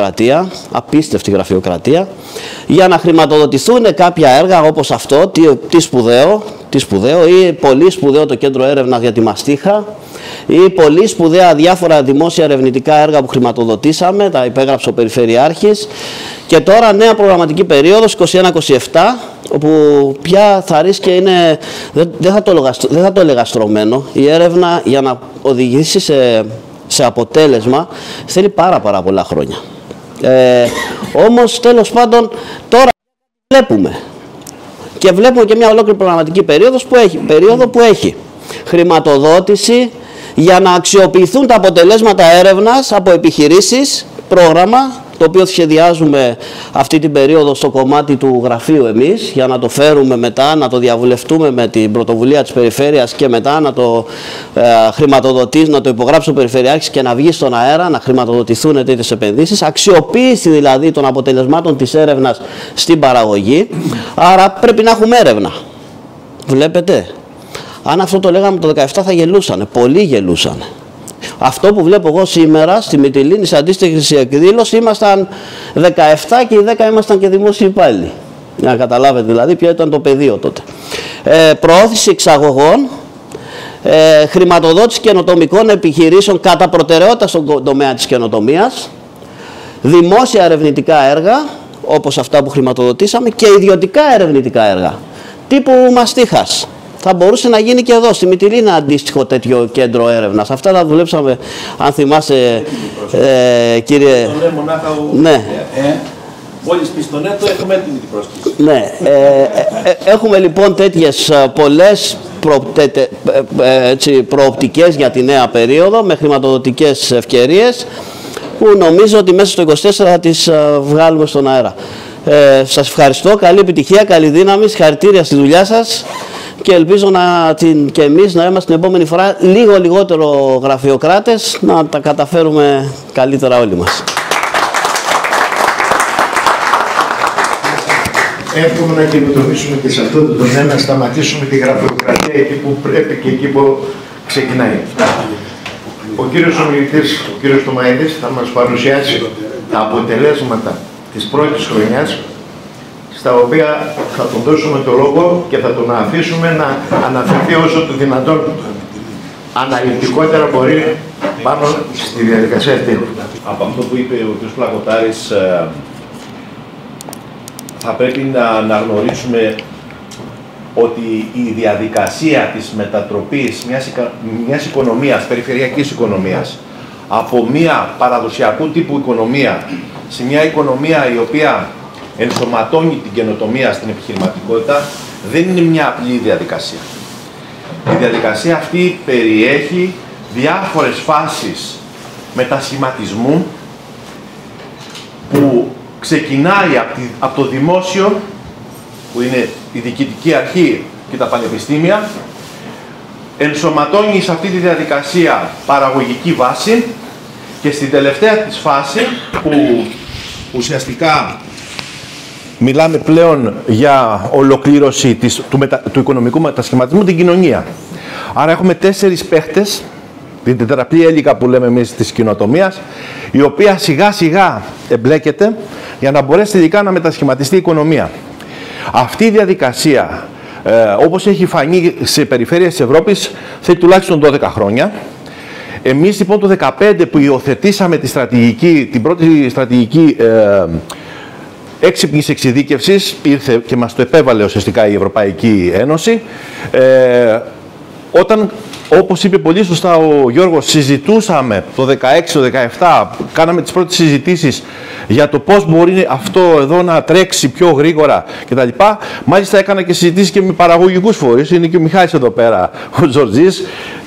γραφειοκρατία, για να χρηματοδοτηθούν κάποια έργα όπως αυτό, τι σπουδαίο ή πολύ σπουδαίο το κέντρο έρευνας για τη μαστίχα, ή πολύ σπουδαία διάφορα δημόσια ερευνητικά έργα που χρηματοδοτήσαμε, τα υπέγραψε ο Περιφερειάρχης. Και τώρα νέα προγραμματική περίοδος 21-27, όπου πια θα ρίξει και είναι, δεν θα το έλεγα στρωμένο, η έρευνα για να οδηγήσει σε αποτέλεσμα θέλει πάρα πολλά χρόνια. Όμως τέλος πάντων τώρα βλέπουμε και μια ολόκληρη προγραμματική περίοδο που έχει χρηματοδότηση για να αξιοποιηθούν τα αποτελέσματα έρευνας από επιχειρήσεις, πρόγραμμα το οποίο σχεδιάζουμε αυτή την περίοδο στο κομμάτι του γραφείου εμείς, για να το φέρουμε μετά, να το διαβουλευτούμε με την πρωτοβουλία της Περιφέρειας και μετά να το χρηματοδοτήσει, να το υπογράψει ο Περιφερειάρχης και να βγει στον αέρα, να χρηματοδοτηθούν τέτοιες επενδύσεις, αξιοποίηση δηλαδή των αποτελεσμάτων της έρευνας στην παραγωγή. Άρα πρέπει να έχουμε έρευνα. Βλέπετε, αν αυτό το λέγαμε το 2017 θα γελούσανε, πολλοί γελούσανε. Αυτό που βλέπω εγώ σήμερα στη Μυτιλήνη, σε αντίστοιχη εκδήλωση, ήμασταν 17 και οι 10 ήμασταν και δημόσιοι υπάλληλοι. Για να καταλάβετε δηλαδή ποιο ήταν το πεδίο τότε. Προώθηση εξαγωγών, χρηματοδότηση καινοτομικών επιχειρήσεων κατά προτεραιότητα στον τομέα της καινοτομίας, δημόσια ερευνητικά έργα, όπως αυτά που χρηματοδοτήσαμε, και ιδιωτικά ερευνητικά έργα, τύπου μαστίχας. Θα μπορούσε να γίνει και εδώ, στη Μυτιλήνη, ένα αντίστοιχο τέτοιο κέντρο έρευνας. Αυτά τα δουλέψαμε, αν θυμάσαι, κύριε... Ναι. Μόλις πει στον έτο, έχουμε έτοιμη την πρόσκληση. Ναι. Έχουμε λοιπόν τέτοιες πολλές προοπτικές για τη νέα περίοδο, με χρηματοδοτικές ευκαιρίες, που νομίζω ότι μέσα στο 24 θα τις βγάλουμε στον αέρα. Σας ευχαριστώ, καλή επιτυχία, καλή δύναμη, συγχαρητήρια στη δουλειά σας. Και ελπίζω και εμείς να είμαστε την επόμενη φορά λίγο λιγότερο γραφειοκράτες, να τα καταφέρουμε καλύτερα όλοι μας. Εύχομαι να καινοτομήσουμε και σε αυτό το τομέα, να σταματήσουμε τη γραφειοκρατία εκεί που πρέπει και εκεί που ξεκινάει. Ο κύριος ομιλητής, ο κύριος Τωμαίδης, θα μας παρουσιάσει τα αποτελέσματα της πρώτης χρονιάς, στα οποία θα τον δώσουμε το λόγο και θα τον αφήσουμε να αναφερθεί όσο το δυνατόν αναλυτικότερα μπορεί πάνω στη διαδικασία αυτή. Από αυτό που είπε ο κ. Πλακοτάρης, θα πρέπει να αναγνωρίσουμε ότι η διαδικασία της μετατροπής μιας οικονομίας, περιφερειακής οικονομίας, από μια παραδοσιακού τύπου οικονομία σε μια οικονομία η οποία ενσωματώνει την καινοτομία στην επιχειρηματικότητα, δεν είναι μια απλή διαδικασία. Η διαδικασία αυτή περιέχει διάφορες φάσεις μετασχηματισμού που ξεκινάει από το δημόσιο, που είναι η διοικητική αρχή και τα πανεπιστήμια, ενσωματώνει σε αυτή τη διαδικασία παραγωγική βάση και στην τελευταία της φάση, που ουσιαστικά μιλάμε πλέον για ολοκλήρωση του οικονομικού μετασχηματισμού, την κοινωνία. Άρα έχουμε 4 παίχτες, την τετραπλή έλικα που λέμε εμείς της καινοτομίας, η οποία σιγά σιγά εμπλέκεται για να μπορέσει τελικά να μετασχηματιστεί η οικονομία. Αυτή η διαδικασία, όπως έχει φανεί σε περιφέρειες της Ευρώπης, θέλει τουλάχιστον 12 χρόνια. Εμείς λοιπόν το 2015 που υιοθετήσαμε την πρώτη στρατηγική έξυπνης εξειδίκευσης, ήρθε και μας το επέβαλε ουσιαστικά η Ευρωπαϊκή Ένωση, όταν, όπως είπε πολύ σωστά ο Γιώργος, συζητούσαμε το 2016, το 2017, κάναμε τις πρώτες συζητήσεις για το πώς μπορεί αυτό εδώ να τρέξει πιο γρήγορα κτλ. Μάλιστα έκανα και συζητήσεις και με παραγωγικούς φορείς, είναι και ο Μιχάλης εδώ πέρα, ο Ζορζής,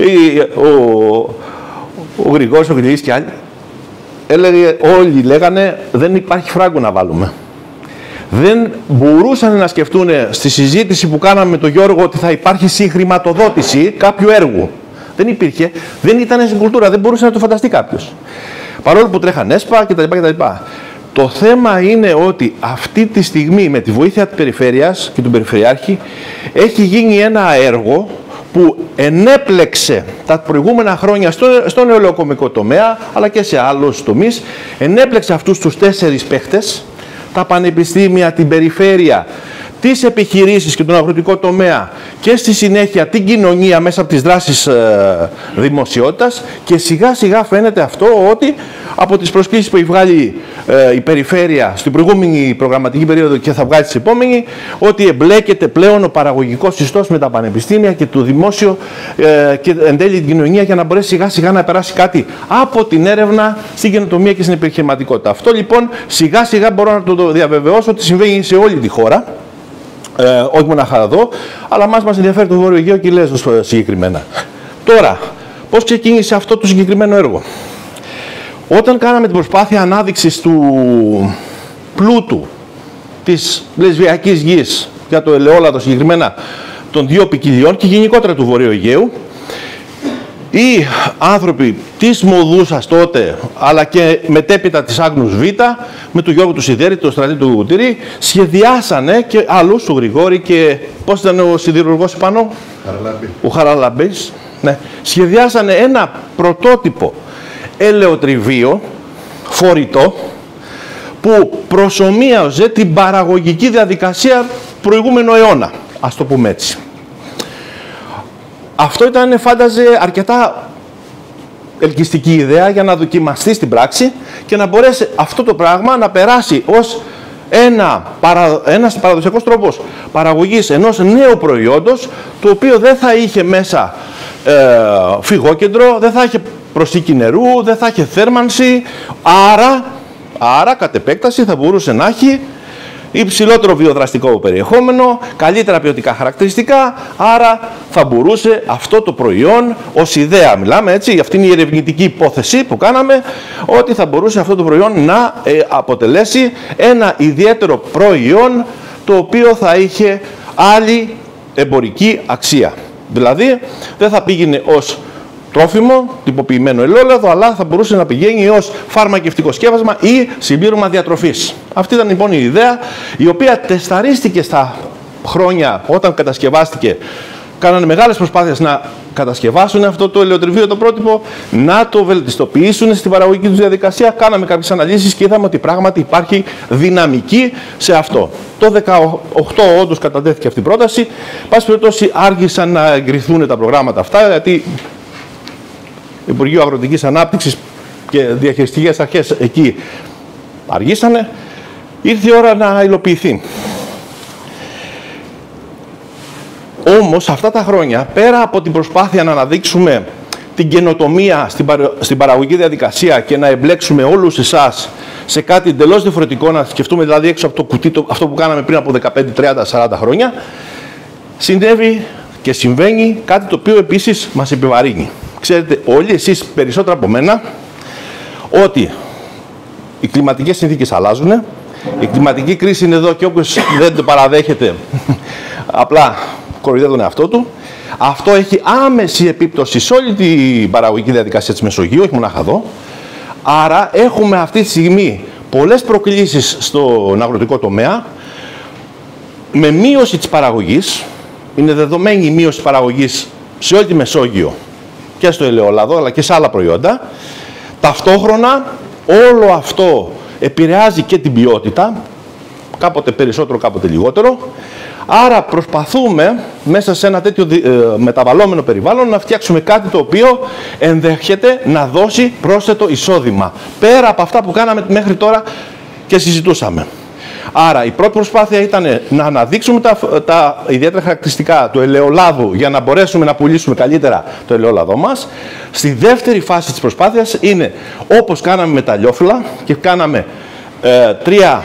ο Γρηγόρης, ο Γρηγής και άλλοι. Όλοι λέγανε δεν υπάρχει φράγκο να βάλουμε. Δεν μπορούσαν να σκεφτούν στη συζήτηση που κάναμε με τον Γιώργο ότι θα υπάρχει συγχρηματοδότηση κάποιου έργου. Δεν υπήρχε, δεν ήταν στην κουλτούρα, δεν μπορούσε να το φανταστεί κάποιος. Παρόλο που τρέχαν ΕΣΠΑ κτλ. Το θέμα είναι ότι αυτή τη στιγμή με τη βοήθεια της Περιφέρειας και του Περιφερειάρχη έχει γίνει ένα έργο που ενέπλεξε τα προηγούμενα χρόνια στο νεολαιοκομικό τομέα αλλά και σε άλλους τομείς, ενέπλεξε αυτούς τους 4 παίχτες, τα πανεπιστήμια, την περιφέρεια, τις επιχειρήσεις και τον αγροτικό τομέα και στη συνέχεια την κοινωνία μέσα από τις δράσεις δημοσιότητας, και σιγά σιγά φαίνεται αυτό ότι από τις προσκλήσεις που έχει βγάλει η περιφέρεια στην προηγούμενη προγραμματική περίοδο και θα βγάλει στην επόμενη, ότι εμπλέκεται πλέον ο παραγωγικός ιστός με τα πανεπιστήμια και το δημόσιο και εν τέλει την κοινωνία, για να μπορέσει σιγά σιγά να περάσει κάτι από την έρευνα στην καινοτομία και στην επιχειρηματικότητα. Αυτό λοιπόν σιγά σιγά μπορώ να το διαβεβαιώσω ότι συμβαίνει σε όλη τη χώρα. Όχι μονάχα εδώ, αλλά μας ενδιαφέρει το Βόρειο Αιγαίο και η Λέσβος συγκεκριμένα. Τώρα, πώς ξεκίνησε αυτό το συγκεκριμένο έργο? Όταν κάναμε την προσπάθεια ανάδειξης του πλούτου της λεσβιακής γης για το ελαιόλαδο, συγκεκριμένα των 2 ποικιλιών και γενικότερα του Βορείου Αιγαίου, οι άνθρωποι της Μοδούσας τότε, αλλά και μετέπειτα της Άγνους Β, με τον Γιώργο του Σιδέρη, τον Στρατή του Γουτήρη, σχεδιάσανε και άλλους, του Γρηγόρη και πώς ήταν ο σιδηρουργός επάνω, ο Χαραλαμπής, ναι, σχεδιάσανε ένα πρωτότυπο ελαιοτριβείο φορητό που προσομοίαζε την παραγωγική διαδικασία προηγούμενο αιώνα, ας το πούμε έτσι. Αυτό ήταν, φάνταζε, αρκετά ελκυστική ιδέα για να δοκιμαστεί στην πράξη και να μπορέσει αυτό το πράγμα να περάσει ως ένας παραδοσιακός τρόπος παραγωγής ενός νέου προϊόντος, το οποίο δεν θα είχε μέσα φυγόκεντρο, δεν θα είχε προσθήκη νερού, δεν θα είχε θέρμανση, άρα κατ' επέκταση θα μπορούσε να έχει υψηλότερο βιοδραστικό περιεχόμενο, καλύτερα ποιοτικά χαρακτηριστικά, άρα θα μπορούσε αυτό το προϊόν, ως ιδέα μιλάμε έτσι, αυτή είναι η ερευνητική υπόθεση που κάναμε, ότι θα μπορούσε αυτό το προϊόν να αποτελέσει ένα ιδιαίτερο προϊόν το οποίο θα είχε άλλη εμπορική αξία. Δηλαδή δεν θα πήγαινε ως τρόφιμο, τυποποιημένο ελαιόλαδο, αλλά θα μπορούσε να πηγαίνει ως φαρμακευτικό σκεύασμα ή συμπλήρωμα διατροφής. Αυτή ήταν λοιπόν η ιδέα, η οποία τεσταρίστηκε στα χρόνια όταν κατασκευάστηκε. Κάνανε μεγάλες προσπάθειες να κατασκευάσουν αυτό το ελαιοτριβείο το πρότυπο, να το βελτιστοποιήσουν στην παραγωγική τους διαδικασία. Κάναμε κάποιες αναλύσεις και είδαμε ότι πράγματι υπάρχει δυναμική σε αυτό. Το 2018 όντως κατατέθηκε αυτή η πρόταση. Πάση περιπτώσει άργησαν να εγκριθούν τα προγράμματα αυτά, γιατί Υπουργείο Αγροτικής Ανάπτυξης και διαχειριστικές αρχές εκεί αργήσανε. Ήρθε η ώρα να υλοποιηθεί. Όμως αυτά τα χρόνια, πέρα από την προσπάθεια να αναδείξουμε την καινοτομία στην παραγωγική διαδικασία και να εμπλέξουμε όλους εσάς σε κάτι εντελώς διαφορετικό, να σκεφτούμε δηλαδή έξω από το κουτί αυτό που κάναμε πριν από 15, 30, 40 χρόνια, συνέβη και συμβαίνει κάτι το οποίο επίσης μας επιβαρύνει. Ξέρετε όλοι εσείς περισσότερα από μένα ότι οι κλιματικές συνθήκες αλλάζουν, η κλιματική κρίση είναι εδώ και όποιος δεν το παραδέχεται απλά κοροϊδεύει τον εαυτό του. Αυτό έχει άμεση επίπτωση σε όλη την παραγωγική διαδικασία της Μεσογείου, όχι μονάχα εδώ. Άρα έχουμε αυτή τη στιγμή πολλές προκλήσεις στον αγροτικό τομέα, με μείωση της παραγωγής. Είναι δεδομένη η μείωση της παραγωγής σε όλη τη Μεσόγειο και στο ελαιόλαδο, αλλά και σε άλλα προϊόντα. Ταυτόχρονα όλο αυτό επηρεάζει και την ποιότητα, κάποτε περισσότερο, κάποτε λιγότερο. Άρα προσπαθούμε μέσα σε ένα τέτοιο μεταβαλλόμενο περιβάλλον να φτιάξουμε κάτι το οποίο ενδέχεται να δώσει πρόσθετο εισόδημα, πέρα από αυτά που κάναμε μέχρι τώρα και συζητούσαμε. Άρα η πρώτη προσπάθεια ήταν να αναδείξουμε τα ιδιαίτερα χαρακτηριστικά του ελαιολάδου για να μπορέσουμε να πουλήσουμε καλύτερα το ελαιόλαδό μας. Στη δεύτερη φάση της προσπάθειας είναι, όπως κάναμε με τα αλλιόφυλλα και κάναμε 3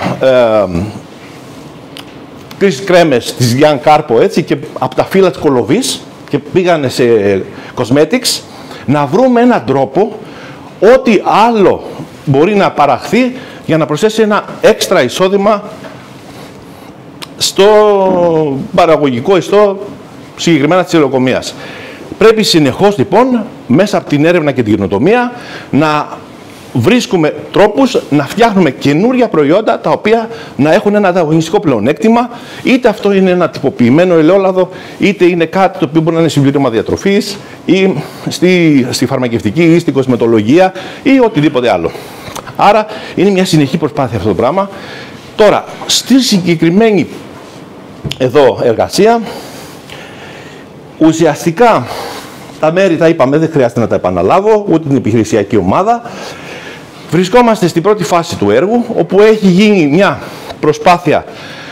κρέμες της Γιάν Κάρπο έτσι, και από τα φύλλα της κολοβής και πήγανε σε cosmetics, να βρούμε έναν τρόπο ό,τι άλλο μπορεί να παραχθεί για να προσθέσει ένα έξτρα εισόδημα στο παραγωγικό ιστό, συγκεκριμένα της ελαιοκομείας. Πρέπει συνεχώς λοιπόν μέσα από την έρευνα και την καινοτομία να βρίσκουμε τρόπους να φτιάχνουμε καινούρια προϊόντα τα οποία να έχουν ένα ανταγωνιστικό πλεονέκτημα, είτε αυτό είναι ένα τυποποιημένο ελαιόλαδο, είτε είναι κάτι το οποίο μπορεί να είναι συμπλήρωμα διατροφής ή στη φαρμακευτική ή στην κοσμετολογία ή οτιδήποτε άλλο. Άρα είναι μια συνεχή προσπάθεια αυτό το πράγμα. Τώρα, στη συγκεκριμένη εδώ εργασία, ουσιαστικά τα μέρη τα είπαμε, δεν χρειάζεται να τα επαναλάβω, ούτε την επιχειρησιακή ομάδα. Βρισκόμαστε στην πρώτη φάση του έργου, όπου έχει γίνει μια προσπάθεια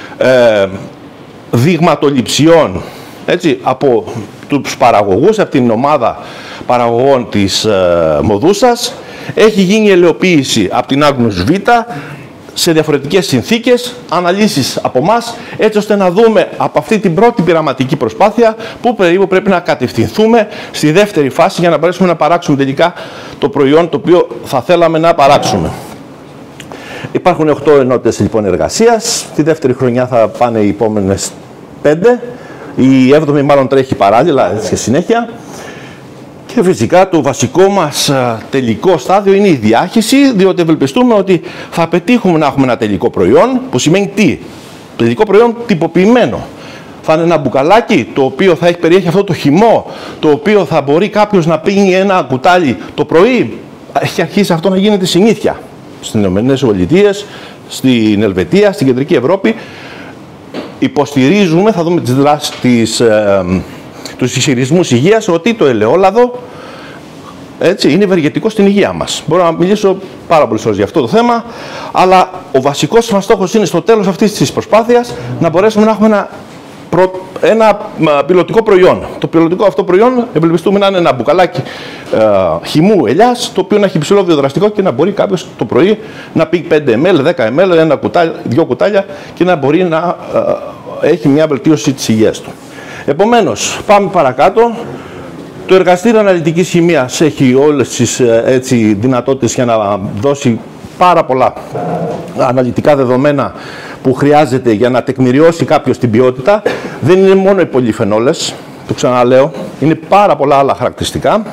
δειγματοληψιών, έτσι, από τους παραγωγούς, από την ομάδα παραγωγών της Μοδούσας. Έχει γίνει ελαιοποίηση από την Άγνους Β, σε διαφορετικές συνθήκες, αναλύσεις από εμάς, έτσι ώστε να δούμε από αυτή την πρώτη πειραματική προσπάθεια που περίπου πρέπει να κατευθυνθούμε στη δεύτερη φάση για να μπορέσουμε να παράξουμε τελικά το προϊόν το οποίο θα θέλαμε να παράξουμε. Υπάρχουν 8 ενότητες λοιπόν εργασίας, τη δεύτερη χρονιά θα πάνε οι επόμενες 5, η 7η μάλλον τρέχει παράλληλα σε συνέχεια. Και φυσικά το βασικό μας τελικό στάδιο είναι η διάχυση, διότι ευελπιστούμε ότι θα πετύχουμε να έχουμε ένα τελικό προϊόν, που σημαίνει τι? Τελικό προϊόν τυποποιημένο. Θα είναι ένα μπουκαλάκι το οποίο θα περιέχει αυτό το χυμό, το οποίο θα μπορεί κάποιος να πίνει ένα κουτάλι το πρωί. Έχει αρχίσει αυτό να γίνεται συνήθεια. Στις ΗΠΑ, στην Ελβετία, στην Κεντρική Ευρώπη. Υποστηρίζουμε, θα δούμε τις δράσεις τους ισχυρισμούς υγείας, ότι το ελαιόλαδο, έτσι, είναι ευεργετικό στην υγεία μας. Μπορώ να μιλήσω πάρα πολλές ώρες για αυτό το θέμα, αλλά ο βασικός μας στόχος είναι στο τέλος αυτής της προσπάθειας να μπορέσουμε να έχουμε ένα πιλωτικό προϊόν. Το πιλωτικό αυτό προϊόν ευελπιστούμε να είναι ένα μπουκαλάκι χυμού ελιάς, το οποίο να έχει υψηλό βιοδραστικό και να μπορεί κάποιος το πρωί να πει 5 ml, 10 ml, 2 κουτάλια και να μπορεί να έχει μια βελτίωση της υγείας του. Επομένως, πάμε παρακάτω. Το εργαστήριο αναλυτικής χημείας έχει όλες τις δυνατότητες για να δώσει πάρα πολλά αναλυτικά δεδομένα που χρειάζεται για να τεκμηριώσει κάποιος την ποιότητα. Δεν είναι μόνο οι πολυφενόλες, το ξαναλέω, είναι πάρα πολλά άλλα χαρακτηριστικά.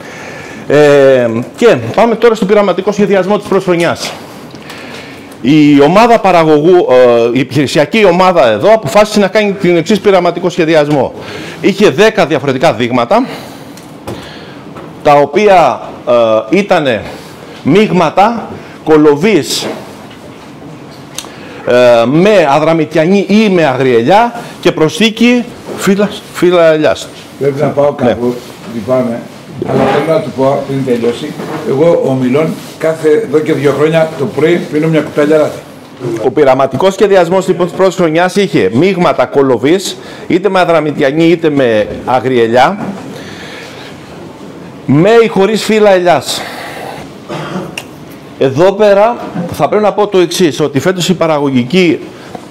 Και πάμε τώρα στο πειραματικό σχεδιασμό της πρώτης χρονιάς. Η ομάδα παραγωγού, η επιχειρησιακή ομάδα εδώ αποφάσισε να κάνει την εξής πειραματικό σχεδιασμό. Είχε 10 διαφορετικά δείγματα, τα οποία ήταν μείγματα κολοβής με αδραμητιανή ή με αγριελιά και προσθήκη φύλλα ελιάς. Πρέπει να πάω κάπου, λυπάμαι. Αλλά θέλω να του πω πριν τελειώσει, εγώ ομιλών εδώ και 2 χρόνια το πρωί πίνω μια κουτάλια λάθη. Ο πειραματικός σχεδιασμός λοιπόν της πρώτης χρονιάς είχε μείγματα κολοβής, είτε με αδραμητιανή είτε με αγριελιά, με ή χωρίς φύλλα ελιάς. Εδώ πέρα θα πρέπει να πω το εξής, ότι φέτος η παραγωγική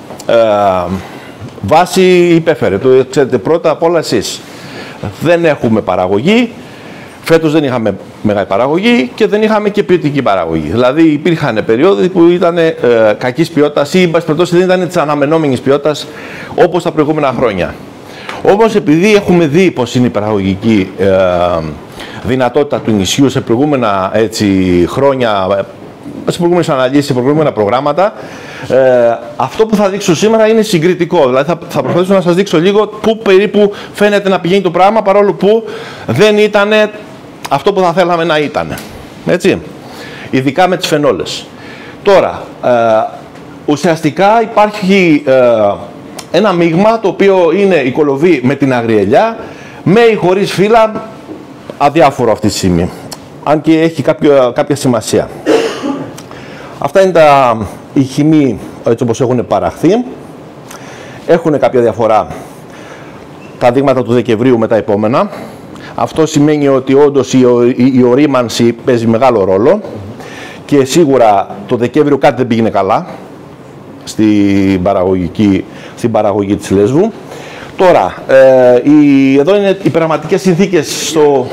βάση υπέφερε. Το ξέρετε πρώτα απ' όλα εσείς. Δεν έχουμε παραγωγή. Φέτος δεν είχαμε μεγάλη παραγωγή και δεν είχαμε και ποιοτική παραγωγή. Δηλαδή υπήρχαν περίοδοι που ήταν κακής ποιότητας ή δεν ήταν της αναμενόμενης ποιότητας όπως τα προηγούμενα χρόνια. Όμως επειδή έχουμε δει πως είναι η παραγωγική δυνατότητα του νησιού σε προηγούμενα χρόνια, σε προηγούμενες αναλύσεις, σε προηγούμενα προγράμματα, αυτό που θα δείξω σήμερα είναι συγκριτικό. Δηλαδή θα προσπαθήσω να σας δείξω λίγο πού περίπου φαίνεται να πηγαίνει το πράγμα, παρόλο που δεν ήταν αυτό που θα θέλαμε να ήταν. Έτσι. Ειδικά με τις φενόλες. Τώρα, ουσιαστικά υπάρχει ένα μείγμα το οποίο είναι η κολοβή με την αγριελιά, με ή χωρίς φύλλα, αδιάφορο αυτή τη στιγμή. Αν και έχει κάποια σημασία. Αυτά είναι οι χυμοί έτσι όπως έχουν παραχθεί. Έχουν κάποια διαφορά τα δείγματα του Δεκεμβρίου με τα επόμενα. Αυτό σημαίνει ότι όντως η ορίμανση παίζει μεγάλο ρόλο και σίγουρα το Δεκέμβριο κάτι δεν πήγαινε καλά στην παραγωγή της Λέσβου. Τώρα, εδώ είναι οι πραγματικές συνθήκες στο...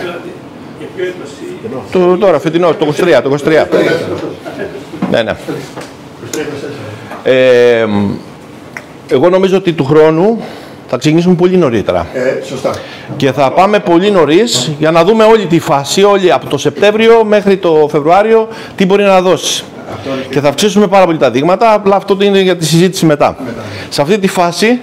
Τώρα, φετινό, το 23. Ναι. Εγώ νομίζω ότι του χρόνου Θα ξεκινήσουμε πολύ νωρίτερα. Σωστά. Και θα πάμε πολύ νωρίς για να δούμε όλη τη φάση, όλη από το Σεπτέμβριο μέχρι το Φεβρουάριο, τι μπορεί να δώσει. Και θα αυξήσουμε πάρα πολύ τα δείγματα, απλά αυτό είναι για τη συζήτηση μετά. Σε αυτή τη φάση,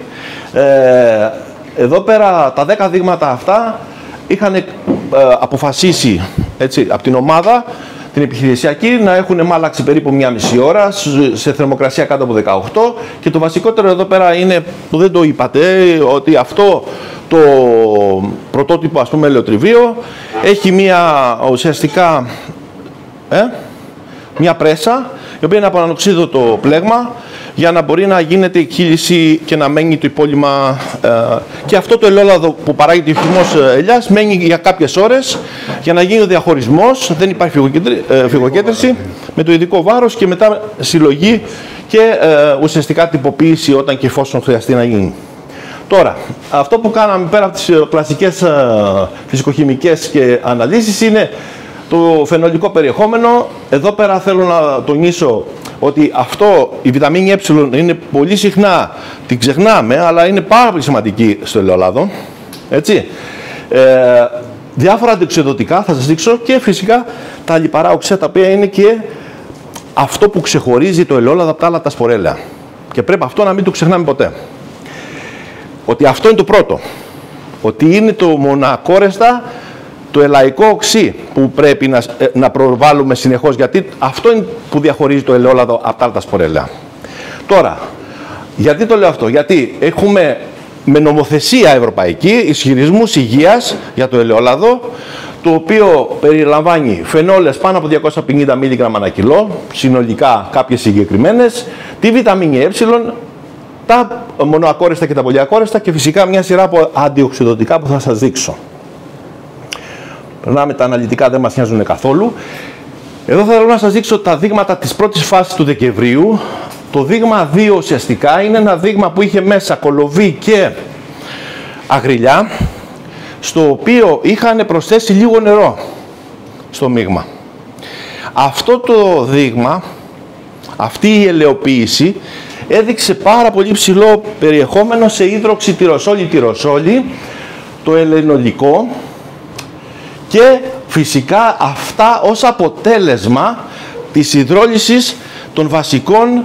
εδώ πέρα τα 10 δείγματα αυτά είχαν αποφασίσει έτσι, από την ομάδα, την επιχειρησιακή, να έχουν μάλαξει περίπου 1,5 ώρα σε θερμοκρασία κάτω από 18, και το βασικότερο εδώ πέρα είναι, που δεν το είπατε, ότι αυτό το πρωτότυπο, ας πούμε, ελαιοτριβείο έχει ουσιαστικά μια πρέσα, η οποία είναι από ανοξίδωτο πλέγμα, για να μπορεί να γίνεται η εκχύληση και να μένει το υπόλοιμα. Και αυτό το ελαιόλαδο που παράγει το χυμός ελιάς μένει για κάποιες ώρες για να γίνει ο διαχωρισμός, δεν υπάρχει φυγοκέντρηση, με το ειδικό βάρος και μετά συλλογή και ουσιαστικά τυποποίηση όταν και εφόσον χρειαστεί να γίνει. Τώρα, αυτό που κάναμε πέρα από τις κλασικές φυσικοχημικές και αναλύσεις είναι το φαινολικό περιεχόμενο. Εδώ πέρα θέλω να τονίσω ότι αυτό, η βιταμίνη Ε είναι πολύ συχνά, την ξεχνάμε, αλλά είναι πάρα πολύ σημαντική στο ελαιόλαδο. Έτσι. Διάφορα αντιοξειδωτικά θα σας δείξω και φυσικά τα λιπαρά οξέα, τα οποία είναι και αυτό που ξεχωρίζει το ελαιόλαδο από τα άλλα τα σπορέλαια. Και πρέπει αυτό να μην το ξεχνάμε ποτέ. Ότι αυτό είναι το πρώτο. Ότι είναι το μονακόρεστα, το ελαϊκό οξύ που πρέπει να προβάλλουμε συνεχώς, γιατί αυτό είναι που διαχωρίζει το ελαιόλαδο από τα άλλα τα σπορέλαια. Τώρα, γιατί το λέω αυτό? Γιατί έχουμε με νομοθεσία ευρωπαϊκή ισχυρισμούς υγείας για το ελαιόλαδο, το οποίο περιλαμβάνει φενόλες πάνω από 250 μg ανά κιλό, συνολικά κάποιες συγκεκριμένες, τη βιταμίνη Ε, τα μονοακόρεστα και τα πολυακόρεστα και φυσικά μια σειρά από αντιοξειδωτικά που θα σας δείξω. Περνάμε τα αναλυτικά, δεν μας νοιάζουν καθόλου. Εδώ θέλω να σας δείξω τα δείγματα της πρώτης φάσης του Δεκεμβρίου. Το δείγμα 2 ουσιαστικά είναι ένα δείγμα που είχε μέσα κολοβί και αγριλιά, στο οποίο είχαν προσθέσει λίγο νερό στο μείγμα. Αυτό το δείγμα, αυτή η ελαιοποίηση, έδειξε πάρα πολύ ψηλό περιεχόμενο σε ίδροξη τυροσόλη, το ελαινολικό, και φυσικά αυτά ως αποτέλεσμα της υδρόλυσης των βασικών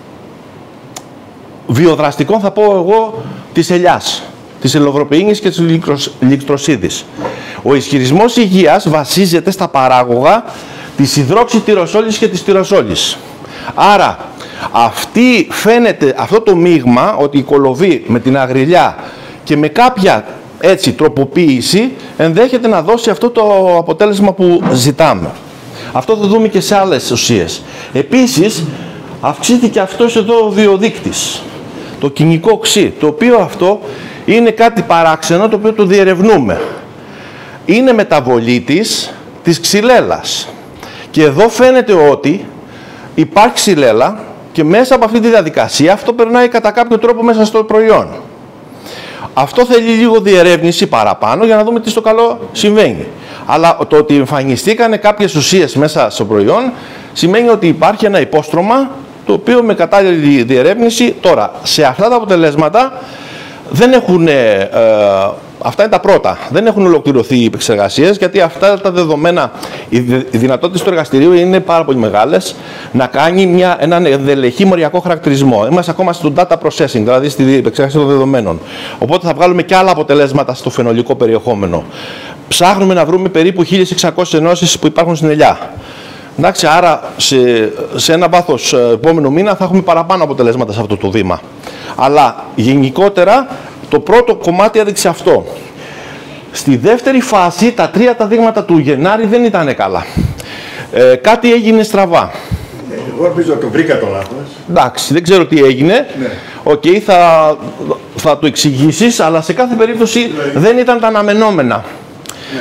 βιοδραστικών, θα πω εγώ, της ελιάς, της ελαιοβροπεΐνης και της λικτροσίδης. Ο ισχυρισμός υγείας βασίζεται στα παράγωγα της υδρόξυτυροσόλης και της τυροσόλης. Άρα, φαίνεται αυτό το μείγμα, ότι η κολοβή με την αγριλιά και με κάποια έτσι τροποποίηση ενδέχεται να δώσει αυτό το αποτέλεσμα που ζητάμε. Αυτό θα δούμε και σε άλλες ουσίες. Επίσης, αυξήθηκε αυτός εδώ ο διοδείκτης, το κοινικό οξύ, το οποίο αυτό είναι κάτι παράξενο, το οποίο το διερευνούμε. Είναι μεταβολίτης της ξυλέλας. Και εδώ φαίνεται ότι υπάρχει ξυλέλα και μέσα από αυτή τη διαδικασία αυτό περνάει κατά κάποιο τρόπο μέσα στο προϊόν. Αυτό θέλει λίγο διερεύνηση παραπάνω για να δούμε τι στο καλό συμβαίνει. Αλλά το ότι εμφανιστήκανε κάποιες ουσίες μέσα στο προϊόν σημαίνει ότι υπάρχει ένα υπόστρωμα, το οποίο με κατάλληλη διερεύνηση, τώρα σε αυτά τα αποτελέσματα δεν έχουν, αυτά είναι τα πρώτα, δεν έχουν ολοκληρωθεί οι επεξεργασίες, γιατί αυτά τα δεδομένα, οι δυνατότητες του εργαστηρίου είναι πάρα πολύ μεγάλες να κάνει έναν ενδελεχή μοριακό χαρακτηρισμό. Είμαστε ακόμα στο data processing, δηλαδή στη επεξεργασία των δεδομένων. Οπότε θα βγάλουμε και άλλα αποτελέσματα στο φαινολικό περιεχόμενο. Ψάχνουμε να βρούμε περίπου 1.600 ενώσεις που υπάρχουν στην ελιά. Εντάξει, άρα σε ένα βάθος επόμενο μήνα θα έχουμε παραπάνω αποτελέσματα σε αυτό το βήμα. Αλλά γενικότερα το πρώτο κομμάτι έδειξε αυτό. Στη δεύτερη φάση τα τρία τα δείγματα του Γενάρη δεν ήταν καλά. Κάτι έγινε στραβά. Εγώ νομίζω ότι το βρήκα το λάθος. Εντάξει, δεν ξέρω τι έγινε. Ναι. Okay, θα το εξηγήσεις, αλλά σε κάθε περίπτωση δεν ήταν τα αναμενόμενα. Ναι.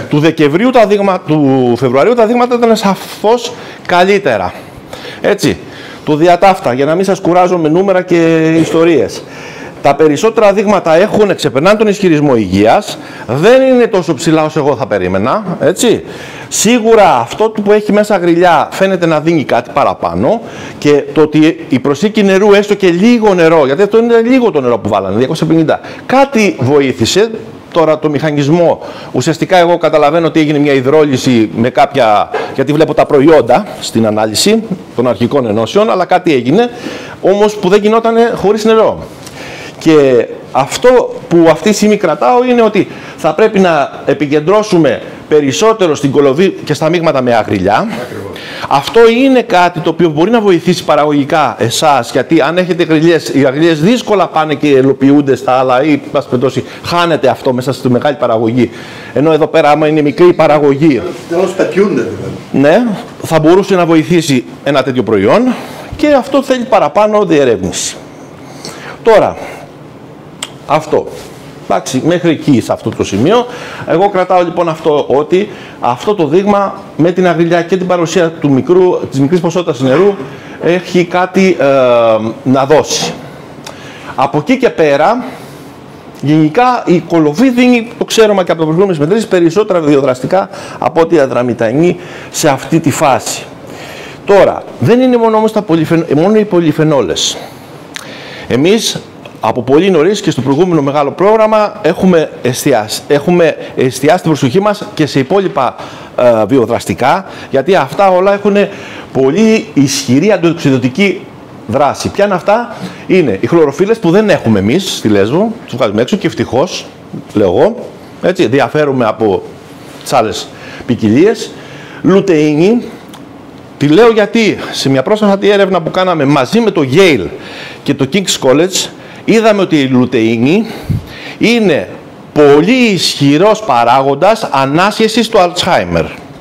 Του Φεβρουαρίου τα δείγματα ήταν σαφώς καλύτερα. Έτσι, το διατάφτα, για να μην σας κουράζω με νούμερα και ιστορίες. Τα περισσότερα δείγματα ξεπερνάνε τον ισχυρισμό υγείας, δεν είναι τόσο ψηλά όσο εγώ θα περίμενα, έτσι. Σίγουρα αυτό που έχει μέσα γριλιά φαίνεται να δίνει κάτι παραπάνω και το ότι η προσθήκη νερού, έστω και λίγο νερό, γιατί αυτό είναι λίγο το νερό που βάλανε, 250, κάτι βοήθησε. Τώρα το μηχανισμό, ουσιαστικά εγώ καταλαβαίνω ότι έγινε μια υδρόλυση με κάποια, γιατί βλέπω τα προϊόντα στην ανάλυση των αρχικών ενώσεων, αλλά κάτι έγινε, όμως που δεν γινόταν χωρίς νερό. Και αυτό που αυτή τη στιγμή κρατάω είναι ότι θα πρέπει να επικεντρώσουμε περισσότερο στην κολοβή και στα μείγματα με αγριλιά. Αυτό είναι κάτι το οποίο μπορεί να βοηθήσει παραγωγικά εσάς, γιατί αν έχετε γριλιές, οι αγριλιές δύσκολα πάνε και ελοποιούνται στα άλλα ή πάση περιπτώσει χάνεται αυτό μέσα στη μεγάλη παραγωγή. Ενώ εδώ πέρα άμα είναι μικρή παραγωγή, τέλος πετιούνται δηλαδή. Ναι, θα μπορούσε να βοηθήσει ένα τέτοιο προϊόν και αυτό θέλει παραπάνω διερεύνηση. Τώρα, αυτό. Εντάξει, μέχρι εκεί σε αυτό το σημείο. Εγώ κρατάω λοιπόν αυτό, ότι αυτό το δείγμα με την αγριλιά και την παρουσία της μικρής ποσότητας νερού έχει κάτι να δώσει. Από εκεί και πέρα, γενικά η κολοβή δίνει, το ξέρουμε και από το προηγούμενες μετρήσεις, περισσότερα βιοδραστικά από ό,τι η αδραμητανή σε αυτή τη φάση. Τώρα, δεν είναι μόνο όμως μόνο οι πολυφενόλες. Εμείς από πολύ νωρίς και στο προηγούμενο μεγάλο πρόγραμμα έχουμε εστιάσει την προσοχή μας και σε υπόλοιπα βιοδραστικά, γιατί αυτά όλα έχουν πολύ ισχυρή αντιοξειδωτική δράση. Ποια είναι αυτά? Είναι οι χλωροφύλλες που δεν έχουμε εμείς στη Λέσβο, τους βγάζουμε έξω και ευτυχώς, λέω εγώ, έτσι, διαφέρουμε από τις άλλες ποικιλίες. Λουτεΐνη, τη λέω γιατί σε μια πρόσφατη έρευνα που κάναμε μαζί με το Yale και το King's College, είδαμε ότι η λουτεΐνη είναι πολύ ισχυρός παράγοντας ανάσχεσης του Αλτσχάιμερ.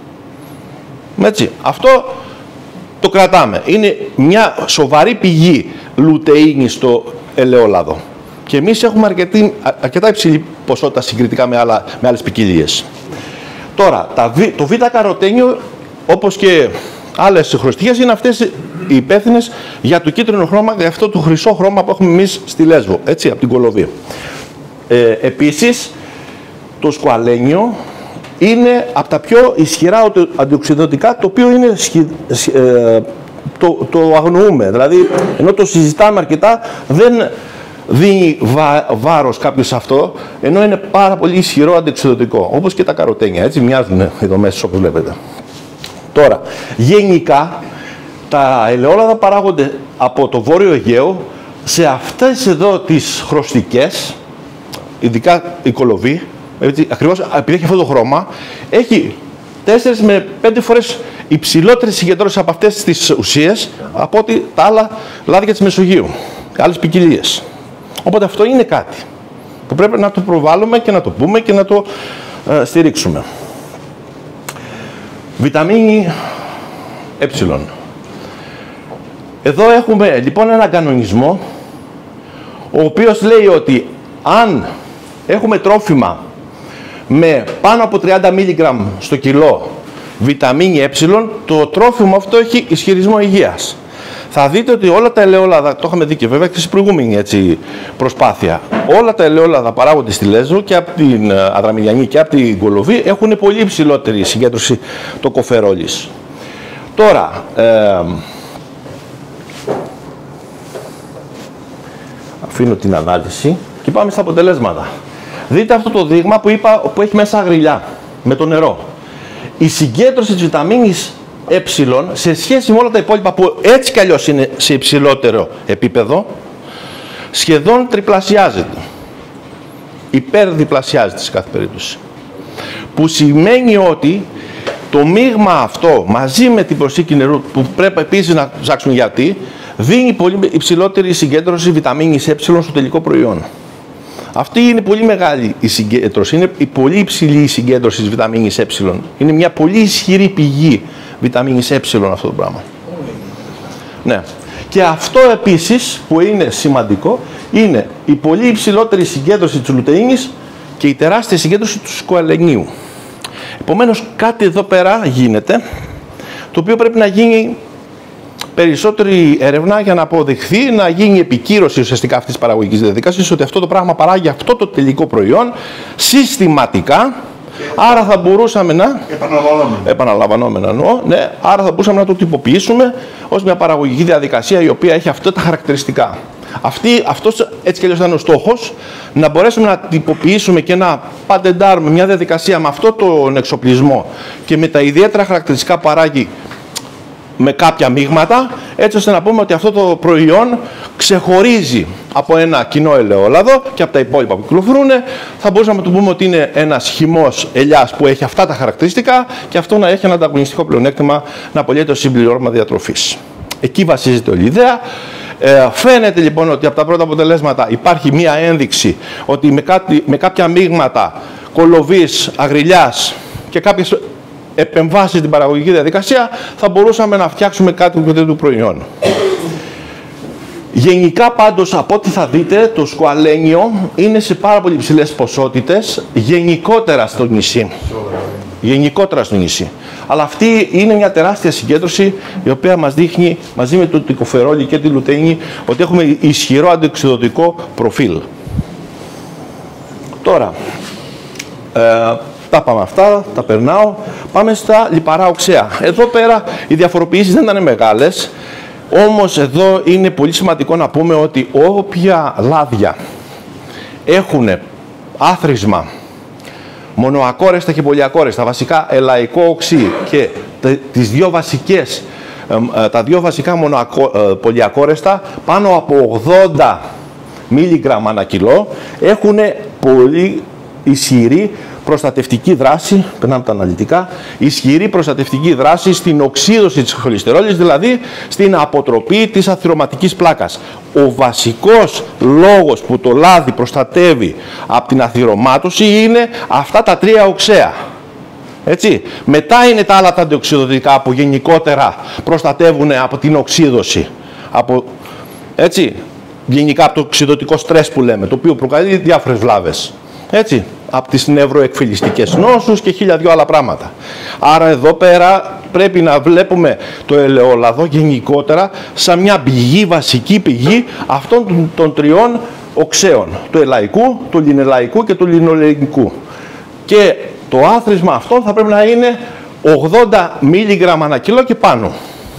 Έτσι, αυτό το κρατάμε. Είναι μια σοβαρή πηγή λουτεΐνη στο ελαιόλαδο. Και εμείς έχουμε αρκετά υψηλή ποσότητα συγκριτικά με άλλες ποικιλίες. Τώρα, το β-καροτένιο, όπως και άλλες χρωστικές, είναι αυτές οι υπεύθυνες για το κίτρινο χρώμα, για αυτό το χρυσό χρώμα που έχουμε εμείς στη Λέσβο, έτσι, από την κολοβή. Επίσης, το σκουαλένιο είναι από τα πιο ισχυρά αντιοξειδωτικά, το οποίο είναι το αγνοούμε. Δηλαδή, ενώ το συζητάμε αρκετά, δεν δίνει βάρος κάποιος σε αυτό, ενώ είναι πάρα πολύ ισχυρό αντιοξειδωτικό, όπως και τα καροτένια, έτσι, μοιάζουν οι δομές όπως βλέπετε. Τώρα, γενικά, τα ελαιόλαδα παράγονται από το Βόρειο Αιγαίο σε αυτές εδώ τις χρωστικές, ειδικά η κολοβή, έτσι, ακριβώς επειδή έχει αυτό το χρώμα, έχει 4 με 5 φορές υψηλότερες συγκεντρώσεις από αυτές τις ουσίες από ότι τα άλλα λάδια της Μεσογείου, άλλες ποικιλίες. Οπότε αυτό είναι κάτι που πρέπει να το προβάλλουμε και να το πούμε και να το στηρίξουμε. Βιταμίνη Ε. Εδώ έχουμε λοιπόν έναν κανονισμό ο οποίος λέει ότι αν έχουμε τρόφιμα με πάνω από 30 μιλιγκράμμ στο κιλό βιταμίνη Ε, το τρόφιμο αυτό έχει ισχυρισμό υγείας. Θα δείτε ότι όλα τα ελαιόλαδα, το είχαμε δει και βέβαια και στην προηγούμενη προσπάθεια, όλα τα ελαιόλαδα παράγονται στη Λέσβο και από την Αδραμητιανή και από την κολοβή έχουν πολύ υψηλότερη συγκέντρωση το κοφερόλης. Τώρα, αφήνω την ανάλυση και πάμε στα αποτελέσματα. Δείτε αυτό το δείγμα που είπα που έχει μέσα αγριλιά με το νερό. Η συγκέντρωση της βιταμίνης Ε σε σχέση με όλα τα υπόλοιπα που έτσι κι αλλιώς είναι σε υψηλότερο επίπεδο, σχεδόν τριπλασιάζεται. Υπερδιπλασιάζεται σε κάθε περίπτωση. Που σημαίνει ότι το μείγμα αυτό μαζί με την προσθήκη νερού, που πρέπει επίσης να ψάξουμε γιατί, δίνει πολύ υψηλότερη συγκέντρωση βιταμίνης Ε στο τελικό προϊόν. Αυτή είναι πολύ μεγάλη η συγκέντρωση, είναι η πολύ υψηλή η συγκέντρωση της βιταμίνης Ε. Είναι μια πολύ ισχυρή πηγή βιταμίνης Ε αυτό το πράγμα. Ναι. Και αυτό επίσης που είναι σημαντικό είναι η πολύ υψηλότερη συγκέντρωση της λουτεΐνης και η τεράστια συγκέντρωση του σκουαλενίου. Επομένως κάτι εδώ πέρα γίνεται, το οποίο πρέπει να γίνει περισσότερη έρευνα για να αποδειχθεί, να γίνει επικύρωση ουσιαστικά αυτής της παραγωγικής διαδικασίας, ότι αυτό το πράγμα παράγει αυτό το τελικό προϊόν συστηματικά. Άρα θα μπορούσαμε να. Επαναλαμβανόμενα εννοώ. Ναι, άρα θα μπορούσαμε να το τυποποιήσουμε ως μια παραγωγική διαδικασία η οποία έχει αυτά τα χαρακτηριστικά. Αυτός έτσι κι αλλιώς ήταν ο στόχος, να μπορέσουμε να τυποποιήσουμε και να πατεντάρουμε μια διαδικασία με αυτόν τον εξοπλισμό και με τα ιδιαίτερα χαρακτηριστικά παράγει με κάποια μείγματα, έτσι ώστε να πούμε ότι αυτό το προϊόν ξεχωρίζει από ένα κοινό ελαιόλαδο και από τα υπόλοιπα που κυκλοφορούν. Θα μπορούσαμε να του πούμε ότι είναι ένας χυμός ελιάς που έχει αυτά τα χαρακτηριστικά και αυτό να έχει ένα ανταγωνιστικό πλεονέκτημα να απολύεται ως συμπληρώμα διατροφής. Εκεί βασίζεται όλη η ιδέα. Φαίνεται λοιπόν ότι από τα πρώτα αποτελέσματα υπάρχει μία ένδειξη ότι με κάποια μείγματα κολοβής, αγριλιάς και κάποιες επεμβάσεις στην παραγωγική διαδικασία θα μπορούσαμε να φτιάξουμε κάτι του προϊόν. Γενικά πάντως από ό,τι θα δείτε το σκουαλένιο είναι σε πάρα πολύ ψηλές ποσότητες γενικότερα στο νησί. Γενικότερα στο νησί. Αλλά αυτή είναι μια τεράστια συγκέντρωση η οποία μας δείχνει μαζί με το τικοφερόλι και τη λουτεΐνη ότι έχουμε ισχυρό αντιοξυδωτικό προφίλ. Τώρα, τα πάμε αυτά, τα περνάω. Πάμε στα λιπαρά οξέα. Εδώ πέρα οι διαφοροποιήσεις δεν ήταν μεγάλες, όμως εδώ είναι πολύ σημαντικό να πούμε ότι όποια λάδια έχουν άθροισμα μονοακόρεστα και πολυακόρεστα, βασικά ελαϊκό οξύ και τα δύο βασικά πολυακόρεστα πάνω από 80 μιλιγκράμμ ανά κιλό έχουν πολύ ισχυρή προστατευτική δράση, περνάμε τα αναλυτικά, ισχυρή προστατευτική δράση στην οξύδωση της χολυστερόλης, δηλαδή στην αποτροπή της αθυρωματικής πλάκας. Ο βασικός λόγος που το λάδι προστατεύει από την αθυρωμάτωση είναι αυτά τα τρία οξέα. Έτσι. Μετά είναι τα άλλα τα αντιοξυδωτικά που γενικότερα προστατεύουν από την οξύδωση. Έτσι. Γενικά από το οξυδωτικό στρες που λέμε, το οποίο προκαλεί διάφορες βλάβες. Έτσι. Από τις νευροεκφυλιστικές νόσους και 1002 άλλα πράγματα. Άρα εδώ πέρα πρέπει να βλέπουμε το ελαιόλαδο γενικότερα σαν μια πηγή, βασική πηγή αυτών των τριών οξέων. Του ελαϊκού, του λινελαϊκού και του λινολεϊκού. Και το άθροισμα αυτό θα πρέπει να είναι 80 μιλιγκράμμ ανά κιλό και πάνω.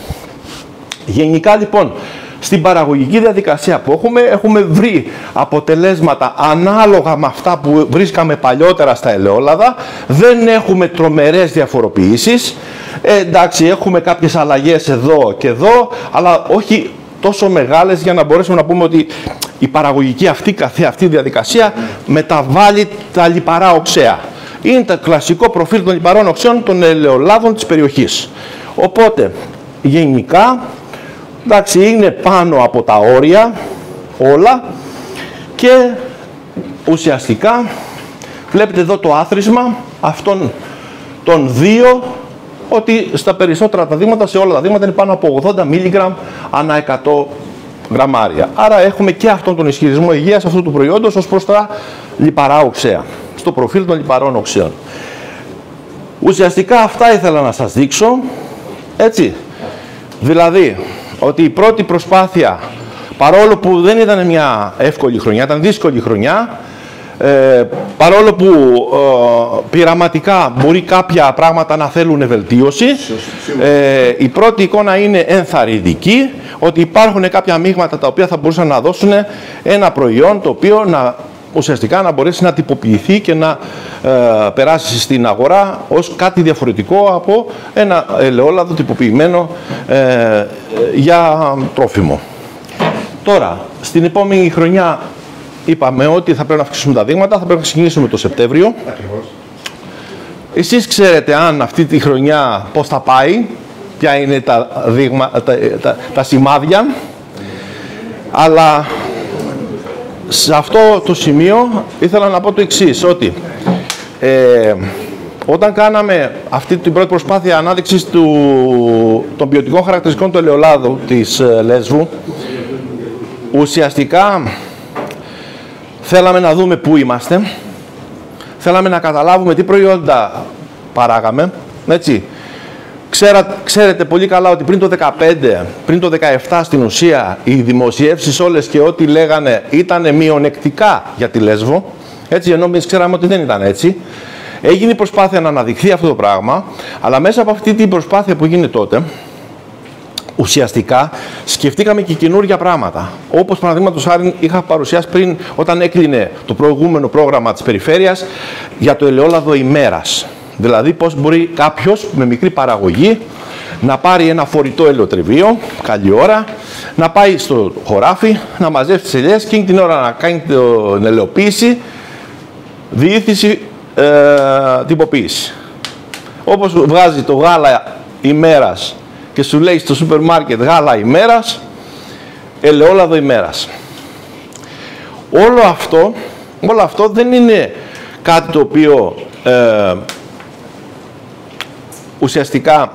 Γενικά λοιπόν, στην παραγωγική διαδικασία που έχουμε βρει αποτελέσματα ανάλογα με αυτά που βρίσκαμε παλιότερα στα ελαιόλαδα. Δεν έχουμε τρομερές διαφοροποιήσεις. Εντάξει, έχουμε κάποιες αλλαγές εδώ και εδώ, αλλά όχι τόσο μεγάλες για να μπορέσουμε να πούμε ότι η παραγωγική αυτή διαδικασία μεταβάλλει τα λιπαρά οξέα. Είναι το κλασικό προφίλ των λιπαρών οξέων των ελαιολάδων της περιοχής. Οπότε, γενικά, εντάξει, είναι πάνω από τα όρια όλα και ουσιαστικά βλέπετε εδώ το άθροισμα αυτών των δύο, ότι στα περισσότερα τα δείγματα, σε όλα τα δείγματα είναι πάνω από 80 μιλιγκράμμ ανά 100 γραμμάρια. Άρα έχουμε και αυτόν τον ισχυρισμό υγείας αυτού του προϊόντος ως προς τα λιπαρά οξέα, στο προφίλ των λιπαρών οξέων. Ουσιαστικά αυτά ήθελα να σας δείξω, έτσι, δηλαδή ότι η πρώτη προσπάθεια, παρόλο που δεν ήταν μια εύκολη χρονιά, ήταν δύσκολη χρονιά, παρόλο που πειραματικά μπορεί κάποια πράγματα να θέλουν βελτίωση, η πρώτη εικόνα είναι ενθαρρυντική, ότι υπάρχουν κάποια μείγματα τα οποία θα μπορούσαν να δώσουν ένα προϊόν το οποίο ουσιαστικά να μπορέσει να τυποποιηθεί και να περάσει στην αγορά ως κάτι διαφορετικό από ένα ελαιόλαδο τυποποιημένο για τρόφιμο. Τώρα, στην επόμενη χρονιά είπαμε ότι θα πρέπει να αυξήσουμε τα δείγματα, θα πρέπει να ξεκινήσουμε το Σεπτέμβριο. Ακριβώς. Εσείς ξέρετε αν αυτή τη χρονιά πώς θα πάει, ποια είναι τα σημάδια, αλλά σε αυτό το σημείο ήθελα να πω το εξής, ότι όταν κάναμε αυτή την πρώτη προσπάθεια ανάδειξης των ποιοτικών χαρακτηριστικών του ελαιολάδου της Λέσβου, ουσιαστικά θέλαμε να δούμε πού είμαστε, θέλαμε να καταλάβουμε τι προϊόντα παράγαμε, έτσι, Ξέρετε πολύ καλά ότι πριν το 2015, πριν το 2017 στην ουσία οι δημοσιεύσεις όλες και ό,τι λέγανε ήταν μειονεκτικά για τη Λέσβο, έτσι, ενώ εμείς ξέραμε ότι δεν ήταν έτσι. Έγινε η προσπάθεια να αναδειχθεί αυτό το πράγμα, αλλά μέσα από αυτή την προσπάθεια που έγινε τότε, ουσιαστικά σκεφτήκαμε και καινούργια πράγματα. Όπως παραδείγματος χάρη είχα παρουσιάσει πριν, όταν έκλεινε το προηγούμενο πρόγραμμα της περιφέρειας για το ελαιόλαδο ημέρας. Δηλαδή πώς μπορεί κάποιος με μικρή παραγωγή να πάρει ένα φορητό ελαιοτριβείο, καλή ώρα, να πάει στο χωράφι, να μαζεύει τις ελιές και την ώρα να κάνει την ελαιοποίηση, διήθηση, τυποποίηση. Όπως βγάζει το γάλα ημέρας και σου λέει στο σούπερ μάρκετ γάλα ημέρας, ελαιόλαδο ημέρας. Όλο αυτό δεν είναι κάτι το οποίο ουσιαστικά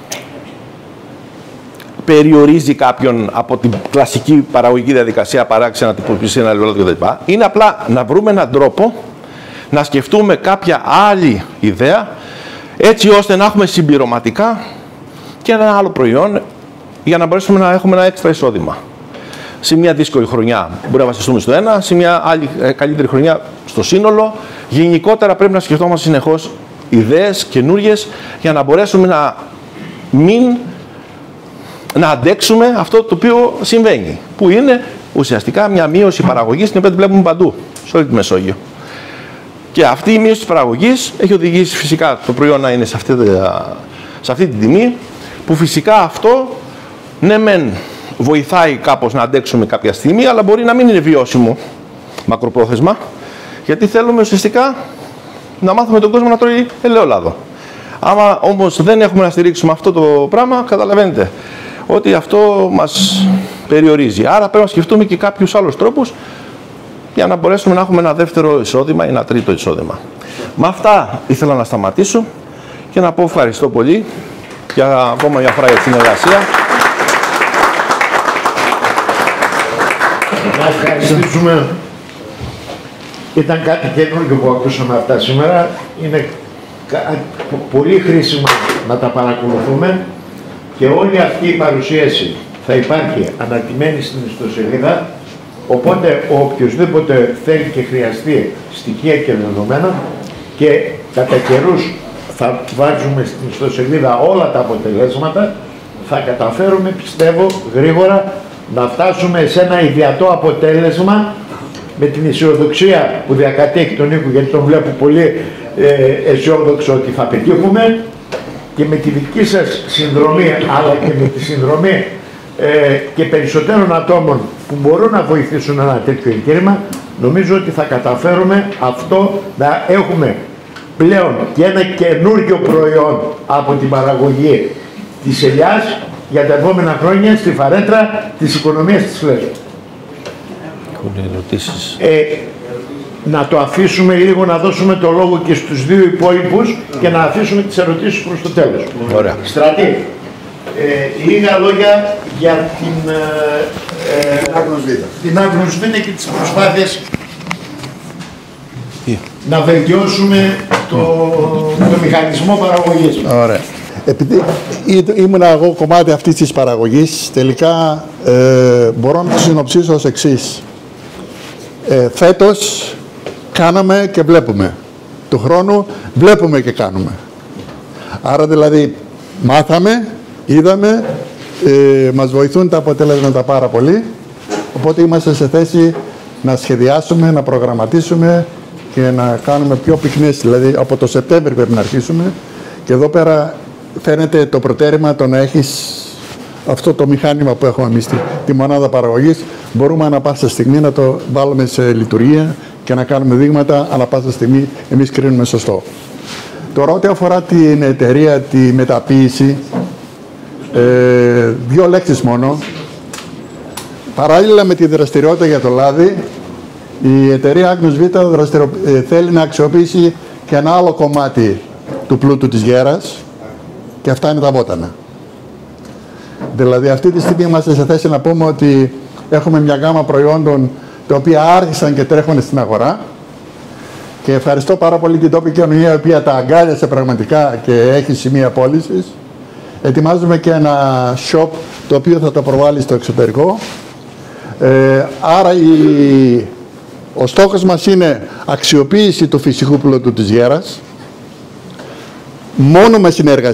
περιορίζει κάποιον από την κλασική παραγωγική διαδικασία, παράξει να τυποποιήσει ένα ελαιόλαδο κτλ. Είναι απλά να βρούμε έναν τρόπο να σκεφτούμε κάποια άλλη ιδέα, έτσι ώστε να έχουμε συμπληρωματικά και ένα άλλο προϊόν για να μπορέσουμε να έχουμε ένα έξτρα εισόδημα. Σε μια δύσκολη χρονιά μπορεί να βασιστούμε στο ένα, σε μια άλλη καλύτερη χρονιά στο σύνολο. Γενικότερα πρέπει να σκεφτόμαστε συνεχώς ιδέες καινούργιες για να μπορέσουμε να αντέξουμε αυτό το οποίο συμβαίνει. Που είναι ουσιαστικά μια μείωση παραγωγής, την οποία την βλέπουμε παντού, σε όλη τη Μεσόγειο. Και αυτή η μείωση της παραγωγής έχει οδηγήσει φυσικά το προϊόν να είναι σε αυτή την τιμή, που φυσικά αυτό, ναι μεν βοηθάει κάπως να αντέξουμε κάποια στιγμή, αλλά μπορεί να μην είναι βιώσιμο μακροπρόθεσμα, γιατί θέλουμε ουσιαστικά να μάθουμε τον κόσμο να τρώει ελαιόλαδο. Άμα όμως δεν έχουμε να στηρίξουμε αυτό το πράγμα, καταλαβαίνετε ότι αυτό μας περιορίζει. Άρα πρέπει να σκεφτούμε και κάποιους άλλους τρόπους για να μπορέσουμε να έχουμε ένα δεύτερο εισόδημα ή ένα τρίτο εισόδημα. Με αυτά ήθελα να σταματήσω και να πω ευχαριστώ πολύ για ακόμα μια φορά για την συνεργασία. Να ευχαριστήσουμε. Ήταν κάτι καινούργιο που ακούσαμε αυτά σήμερα. Είναι πολύ χρήσιμο να τα παρακολουθούμε και όλη αυτή η παρουσίαση θα υπάρχει αναρτημένη στην ιστοσελίδα, οπότε ο οποιοσδήποτε θέλει και χρειαστεί στοιχεία και δεδομένα, και κατά καιρούς θα βάζουμε στην ιστοσελίδα όλα τα αποτελέσματα, θα καταφέρουμε, πιστεύω, γρήγορα να φτάσουμε σε ένα ιδιατό αποτέλεσμα, με την αισιοδοξία που διακατέχει τον Νίκο, γιατί τον βλέπω πολύ αισιόδοξο ότι θα πετύχουμε, και με τη δική σας συνδρομή, αλλά και με τη συνδρομή και περισσότερων ατόμων που μπορούν να βοηθήσουν ένα τέτοιο εγχείρημα, νομίζω ότι θα καταφέρουμε αυτό, να έχουμε πλέον και ένα καινούργιο προϊόν από την παραγωγή της ελιάς για τα επόμενα χρόνια στη φαρέτρα της οικονομίας της Λέσβου. Να το αφήσουμε λίγο, να δώσουμε το λόγο και στους δύο υπόλοιπους και να αφήσουμε τις ερωτήσεις προς το τέλος. Ωραία. Στρατή, λίγα λόγια για την Άγνος Β και τις προσπάθειες να βελτιώσουμε το μηχανισμό παραγωγής. Ωραία. Επειδή ήμουν εγώ κομμάτι αυτής της παραγωγής, τελικά μπορώ να το συνοψίσω ως εξής. Φέτος κάναμε και βλέπουμε. Του χρόνου βλέπουμε και κάνουμε. Άρα δηλαδή μάθαμε, είδαμε, μας βοηθούν τα αποτελέσματα πάρα πολύ, οπότε είμαστε σε θέση να σχεδιάσουμε, να προγραμματίσουμε και να κάνουμε πιο πυκνές. Δηλαδή από το Σεπτέμβριο πρέπει να αρχίσουμε, και εδώ πέρα φαίνεται το προτέρημα, το να έχεις αυτό το μηχάνημα που έχουμε εμείς, τη μονάδα παραγωγής, μπορούμε ανά πάσα στιγμή να το βάλουμε σε λειτουργία και να κάνουμε δείγματα ανά πάσα στιγμή, εμείς κρίνουμε σωστό. Τώρα ό,τι αφορά την εταιρεία, τη μεταποίηση, δύο λέξεις μόνο. Παράλληλα με τη δραστηριότητα για το λάδι, η εταιρεία Άγνος Β θέλει να αξιοποιήσει και ένα άλλο κομμάτι του πλούτου της γέρας, και αυτά είναι τα βότανα. Δηλαδή αυτή τη στιγμή είμαστε σε θέση να πούμε ότι έχουμε μια γάμα προϊόντων τα οποία άρχισαν και τρέχουν στην αγορά, και ευχαριστώ πάρα πολύ την τοπική κοινωνία, η οποία τα αγκάλιασε πραγματικά και έχει σημεία πώλησης, ετοιμάζουμε και ένα shop το οποίο θα το προβάλλει στο εξωτερικό. Άρα ο στόχος μας είναι αξιοποίηση του φυσικού πλούτου της Γέρας, μόνο με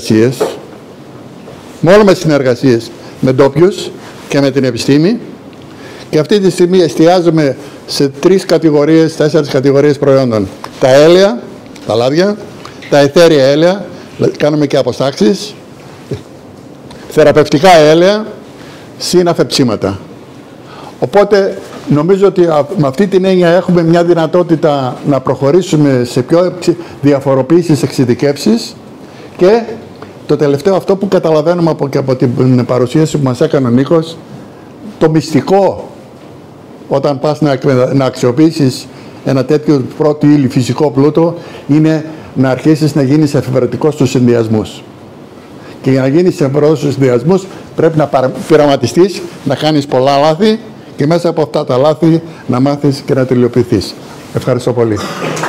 συνεργασίες με ντόπιους και με την επιστήμη, και αυτή τη στιγμή εστιάζουμε σε 4 κατηγορίες προϊόντων. Τα έλαια, τα λάδια, τα αιθέρια έλαια, κάνουμε και αποστάξεις, θεραπευτικά έλαια, συν αφεψίματα. Οπότε νομίζω ότι με αυτή την έννοια έχουμε μια δυνατότητα να προχωρήσουμε σε πιο διαφοροποίησεις, εξειδικεύσεις, και το τελευταίο αυτό που καταλαβαίνουμε και από την παρουσίαση που μας έκανε ο Νίκος, το μυστικό όταν πας να αξιοποιήσεις ένα τέτοιο πρώτη ύλη φυσικό πλούτο είναι να αρχίσεις να γίνεις εφευρετικός στους συνδυασμούς. Και για να γίνεις εφευρετικός στους συνδυασμούς πρέπει να πειραματιστείς, να κάνεις πολλά λάθη και μέσα από αυτά τα λάθη να μάθεις και να τελειοποιηθείς. Ευχαριστώ πολύ.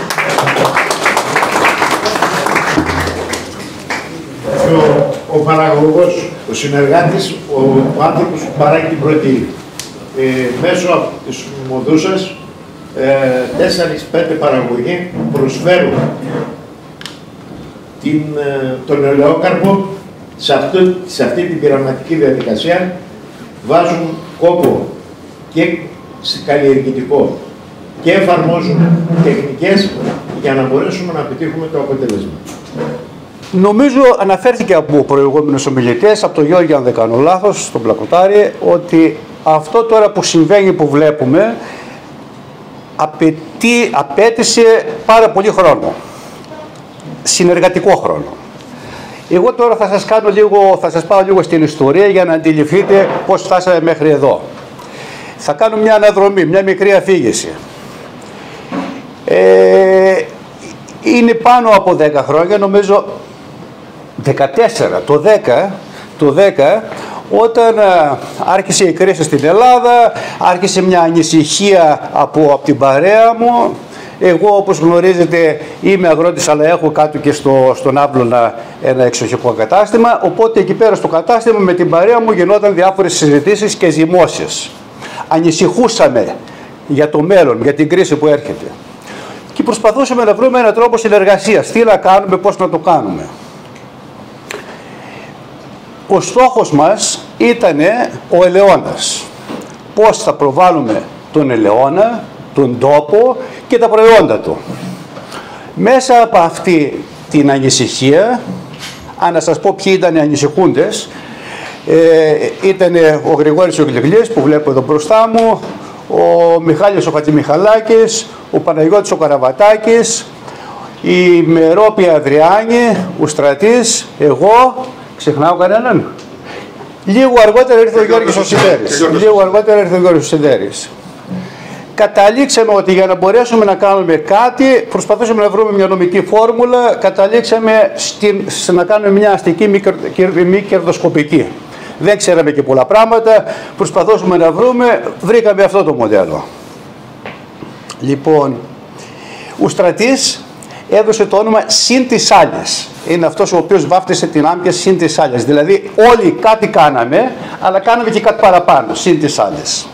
Ο παραγωγός, ο συνεργάτης, ο άνθρωπος που παράγει την πρώτη ύλη. Μέσω της Μοδούσας 4-5 παραγωγοί προσφέρουν τον ελαιόκαρπο σε αυτή την πειραματική διαδικασία, βάζουν κόπο και καλλιεργητικό και εφαρμόζουν τεχνικές για να μπορέσουμε να πετύχουμε το αποτέλεσμα. Νομίζω αναφέρθηκε από προηγούμενους ομιλητές, από τον Γιώργη αν δεν κάνω λάθος, στον Πλακωτάρη, ότι αυτό τώρα που συμβαίνει, που βλέπουμε, απέτησε πάρα πολύ χρόνο. Συνεργατικό χρόνο. Εγώ τώρα θα σας πάω λίγο στην ιστορία για να αντιληφθείτε πώς φτάσαμε μέχρι εδώ. Θα κάνω μια αναδρομή, μια μικρή αφήγηση. Είναι πάνω από 10 χρόνια, νομίζω 14, το 10, όταν άρχισε η κρίση στην Ελλάδα, άρχισε μια ανησυχία από την παρέα μου. Εγώ, όπως γνωρίζετε, είμαι αγρότης, αλλά έχω κάτω και στον Άμπλωνα ένα εξοχικό κατάστημα, οπότε εκεί πέρα στο κατάστημα με την παρέα μου γινόταν διάφορες συζητήσεις και ζυμώσεις. Ανησυχούσαμε για το μέλλον, για την κρίση που έρχεται. Και προσπαθούσαμε να βρούμε έναν τρόπο συνεργασίας, τι να κάνουμε, πώς να το κάνουμε. Ο στόχος μας ήταν ο ελαιώνας. Πώς θα προβάλλουμε τον ελαιώνα, τον τόπο και τα προϊόντα του. Μέσα από αυτή την ανησυχία, αν να σας πω ποιοι ήταν οι ανησυχούντες, ήταν ο Γρηγόρης ο Γλυγλής που βλέπω εδώ μπροστά μου, ο Μιχάλης ο Χατζημιχαλάκης, ο Παναγιώτης ο Καραβατάκης, η Μερόπη Αδριάνη, ο Στρατής, εγώ, ξεχνάω κανέναν. Λίγο αργότερα ήρθε ο Γιώργης ο Σιδέρης. Καταλήξαμε ότι για να μπορέσουμε να κάνουμε κάτι, προσπαθούσαμε να βρούμε μια νομική φόρμουλα, καταλήξαμε να κάνουμε μια αστική μη κερδοσκοπική. Δεν ξέραμε και πολλά πράγματα, προσπαθούσαμε να βρούμε, βρήκαμε αυτό το μοντέλο. Λοιπόν, ο Στρατής έδωσε το όνομα συν της άλλης. Είναι αυτός ο οποίος βάφτισε την άμμια συν της άλλης. Δηλαδή όλοι κάτι κάναμε, αλλά κάναμε και κάτι παραπάνω, συν της άλλης.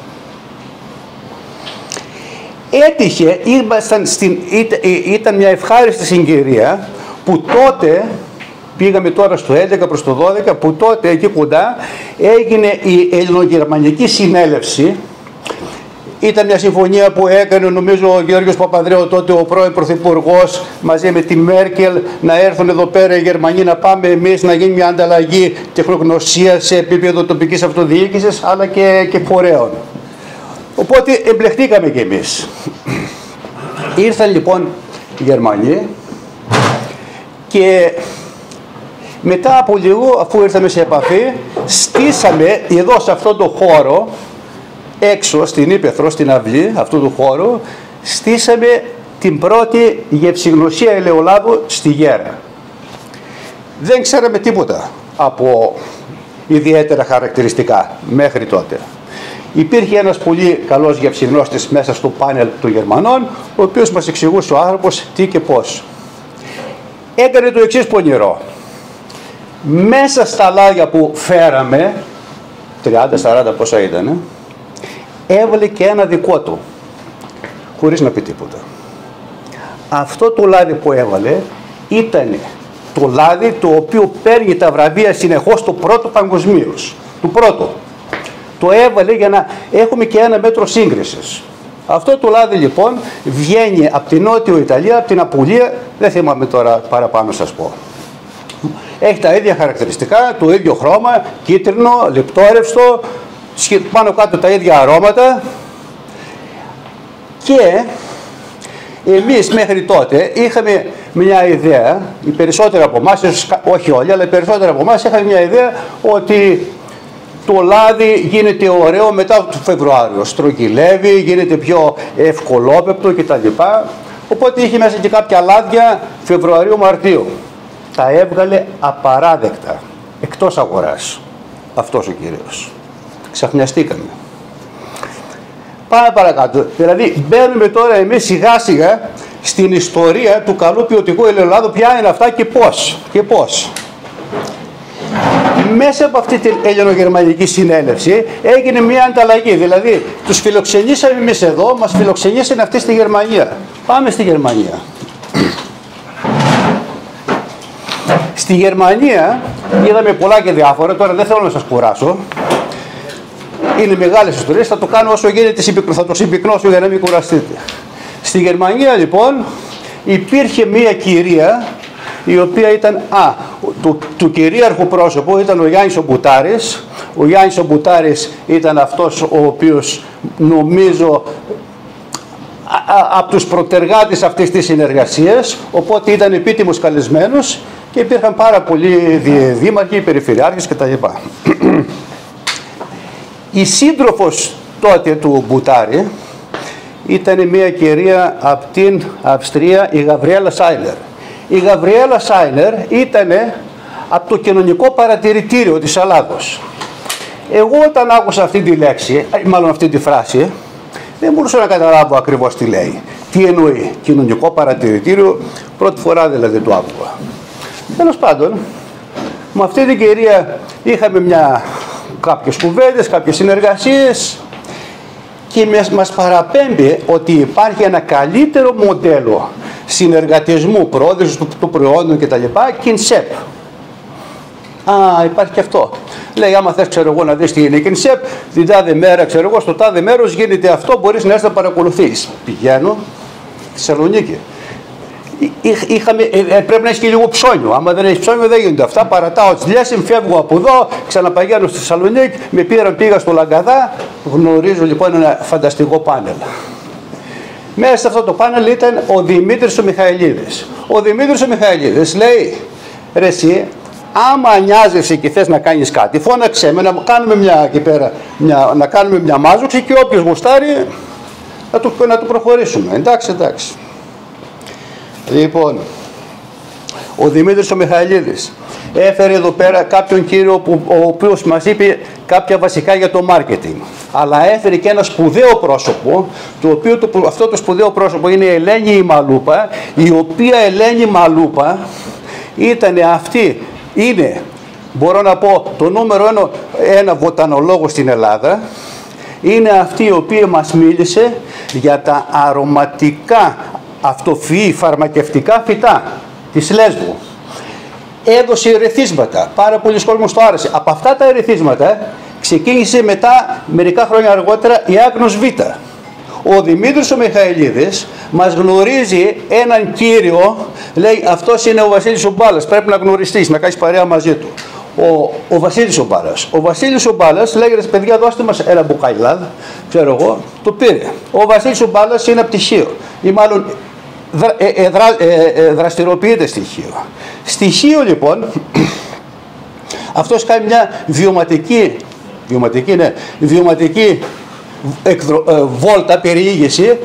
Έτυχε, ήταν μια ευχάριστη συγκυρία που τότε, πήγαμε τώρα στο 11 προς το 12, που τότε εκεί κοντά έγινε η Ελληνογερμανική Συνέλευση. Ήταν μια συμφωνία που έκανε νομίζω ο Γεώργιος Παπανδρέου, τότε ο πρώην Πρωθυπουργός, μαζί με τη Μέρκελ, να έρθουν εδώ πέρα οι Γερμανοί, να πάμε εμείς να γίνει μια ανταλλαγή τεχνογνωσία σε επίπεδο τοπικής αυτοδιοίκησης αλλά και φορέων. Οπότε εμπλεχτήκαμε κι εμείς. Ήρθαν λοιπόν οι Γερμανοί και μετά από λίγο, αφού ήρθαμε σε επαφή, στήσαμε εδώ σε αυτό το χώρο, έξω στην Ύπαιθρο, στην αυλή αυτού του χώρου, στήσαμε την πρώτη γευσηγνωσία ελαιολάδου στη Γέρα. Δεν ξέραμε τίποτα από ιδιαίτερα χαρακτηριστικά μέχρι τότε. Υπήρχε ένας πολύ καλός γευσηγνώστης μέσα στο πάνελ των Γερμανών, ο οποίος μας εξηγούσε ο άνθρωπος τι και πώς. Έκανε το εξής πονηρό. μέσα στα λάδια που φέραμε, 30-40 πόσα ήτανε, έβαλε και ένα δικό του, χωρίς να πει τίποτα. Αυτό το λάδι που έβαλε ήταν το λάδι το οποίο παίρνει τα βραβεία συνεχώς το πρώτο παγκοσμίως. Το πρώτο. Το έβαλε για να έχουμε και ένα μέτρο σύγκρισης. Αυτό το λάδι λοιπόν βγαίνει από την Νότιο Ιταλία, από την Απουλία, δεν θυμάμαι τώρα παραπάνω σας πω. Έχει τα ίδια χαρακτηριστικά, το ίδιο χρώμα, κίτρινο, λεπτόρευστο, πάνω κάτω τα ίδια αρώματα και εμείς μέχρι τότε είχαμε μια ιδέα, οι περισσότεροι από εμάς, όχι όλοι, αλλά οι περισσότεροι από εμάς είχαμε μια ιδέα ότι το λάδι γίνεται ωραίο μετά το Φεβρουάριο, στρογγυλεύει, γίνεται πιο ευκολόπεπτο κτλ. Οπότε είχε μέσα και κάποια λάδια Φεβρουαρίου-Μαρτίου. Τα έβγαλε απαράδεκτα, εκτός αγοράς, αυτός ο κύριος. Ξαφνιαστήκαμε. Πάμε παρακάτω. Δηλαδή μπαίνουμε τώρα εμείς σιγά σιγά στην ιστορία του καλού ποιοτικού ελαιολάδου, ποια είναι αυτά και πώς. Μέσα από αυτή την ελληνογερμανική συνέλευση έγινε μια ανταλλαγή. Δηλαδή τους φιλοξενήσαμε εμείς εδώ, μας φιλοξενήσανε αυτοί στη Γερμανία. Πάμε στη Γερμανία. Στη Γερμανία είδαμε πολλά και διάφορα, τώρα δεν θέλω να σας κουράσω. Είναι μεγάλες ιστορίες, θα το κάνω όσο γίνεται, θα το συμπυκνώσω για να μην κουραστείτε. Στη Γερμανία λοιπόν υπήρχε μια κυρία η οποία ήταν, του κυρίαρχου πρόσωπο ήταν ο Γιάννης ο Μπουτάρης. Ο Γιάννης ο Μπουτάρης ήταν αυτός ο οποίος νομίζω από τους προτεργάτες αυτής της συνεργασίας, οπότε ήταν επίτιμος καλεσμένος και υπήρχαν πάρα πολλοί δήμαρχοι, περιφερειάρχες κτλ. Η σύντροφος τότε του Μπουτάρη ήταν μια κυρία από την Αυστρία, η Γαβριέλα Σάινερ. Η Γαβριέλα Σάινερ ήταν από το κοινωνικό παρατηρητήριο της Ελλάδος. Εγώ όταν άκουσα αυτή τη λέξη, μάλλον αυτή τη φράση, δεν μπορούσα να καταλάβω ακριβώς τι λέει. Τι εννοεί κοινωνικό παρατηρητήριο, πρώτη φορά δηλαδή το άκουγα. Τέλος πάντων, με αυτή την κυρία είχαμε κάποιες κουβέντες, κάποιες συνεργασίες και μας παραπέμπει ότι υπάρχει ένα καλύτερο μοντέλο συνεργατισμού, προώθησης του προϊόντων κτλ. Κινσέπ. Υπάρχει και αυτό. Λέει, άμα θες, ξέρω εγώ, να δεις τι είναι Κινσέπ, την τάδε μέρα, ξέρω εγώ, στο τάδε μέρος γίνεται αυτό, μπορείς να έρθεις να παρακολουθείς. Πηγαίνω στη Θεσσαλονίκη. Πρέπει να έχει και λίγο ψώνιο. Άμα δεν έχει ψώνιο, δεν γίνονται αυτά. Παρατάω τις δουλειές, φεύγω από εδώ, ξαναπαγαίνω στη Θεσσαλονίκη, πήγα στο Λαγκαδά. Γνωρίζω λοιπόν ένα φανταστικό πάνελ. Μέσα σε αυτό το πάνελ ήταν ο Δημήτρης ο Μιχαηλίδης. Ο Δημήτρης ο Μιχαηλίδης λέει, ρε εσύ, άμα νοιάζεσαι και θες να κάνεις κάτι, φώναξέ με να κάνουμε μια μάζοξη και όποιος γουστάρει να το προχωρήσουμε. Εντάξει. Λοιπόν, ο Δημήτρης ο Μιχαηλίδης έφερε εδώ πέρα κάποιον κύριο ο οποίος μας είπε κάποια βασικά για το μάρκετινγκ. Αλλά έφερε και ένα σπουδαίο πρόσωπο, το οποίο αυτό το σπουδαίο πρόσωπο είναι η Ελένη η Μαλούπα, η οποία Ελένη Μαλούπα είναι, μπορώ να πω, το νούμερο ένα βοτανολόγο στην Ελλάδα. Είναι αυτή η οποία μας μίλησε για τα αρωματικά αυτοφυή φαρμακευτικά φυτά της Λέσβου. Έδωσε ερεθίσματα, πάρα πολλοί κόσμος το άρεσε. Από αυτά τα ερεθίσματα ξεκίνησε μετά, μερικά χρόνια αργότερα, η Άγνος Β. Ο Δημήτρης ο Μιχαηλίδης μας γνωρίζει έναν κύριο, λέει, αυτός είναι ο Βασίλης ο Μπάλας, πρέπει να γνωριστείς, να κάνεις παρέα μαζί του. Ο Βασίλης ο Μπάλας. Ο Βασίλης ο Μπάλας λέγεται, παιδιά, δώστε μας ένα μπουκαλιάδ, ξέρω εγώ, το πήρε. Ο Βασίλης ο Μπάλας είναι από τη Χίο, ή μάλλον δραστηριοποιείται στη Χίο. Στη Χίο λοιπόν, αυτός κάνει μια βιωματική βόλτα, περιήγηση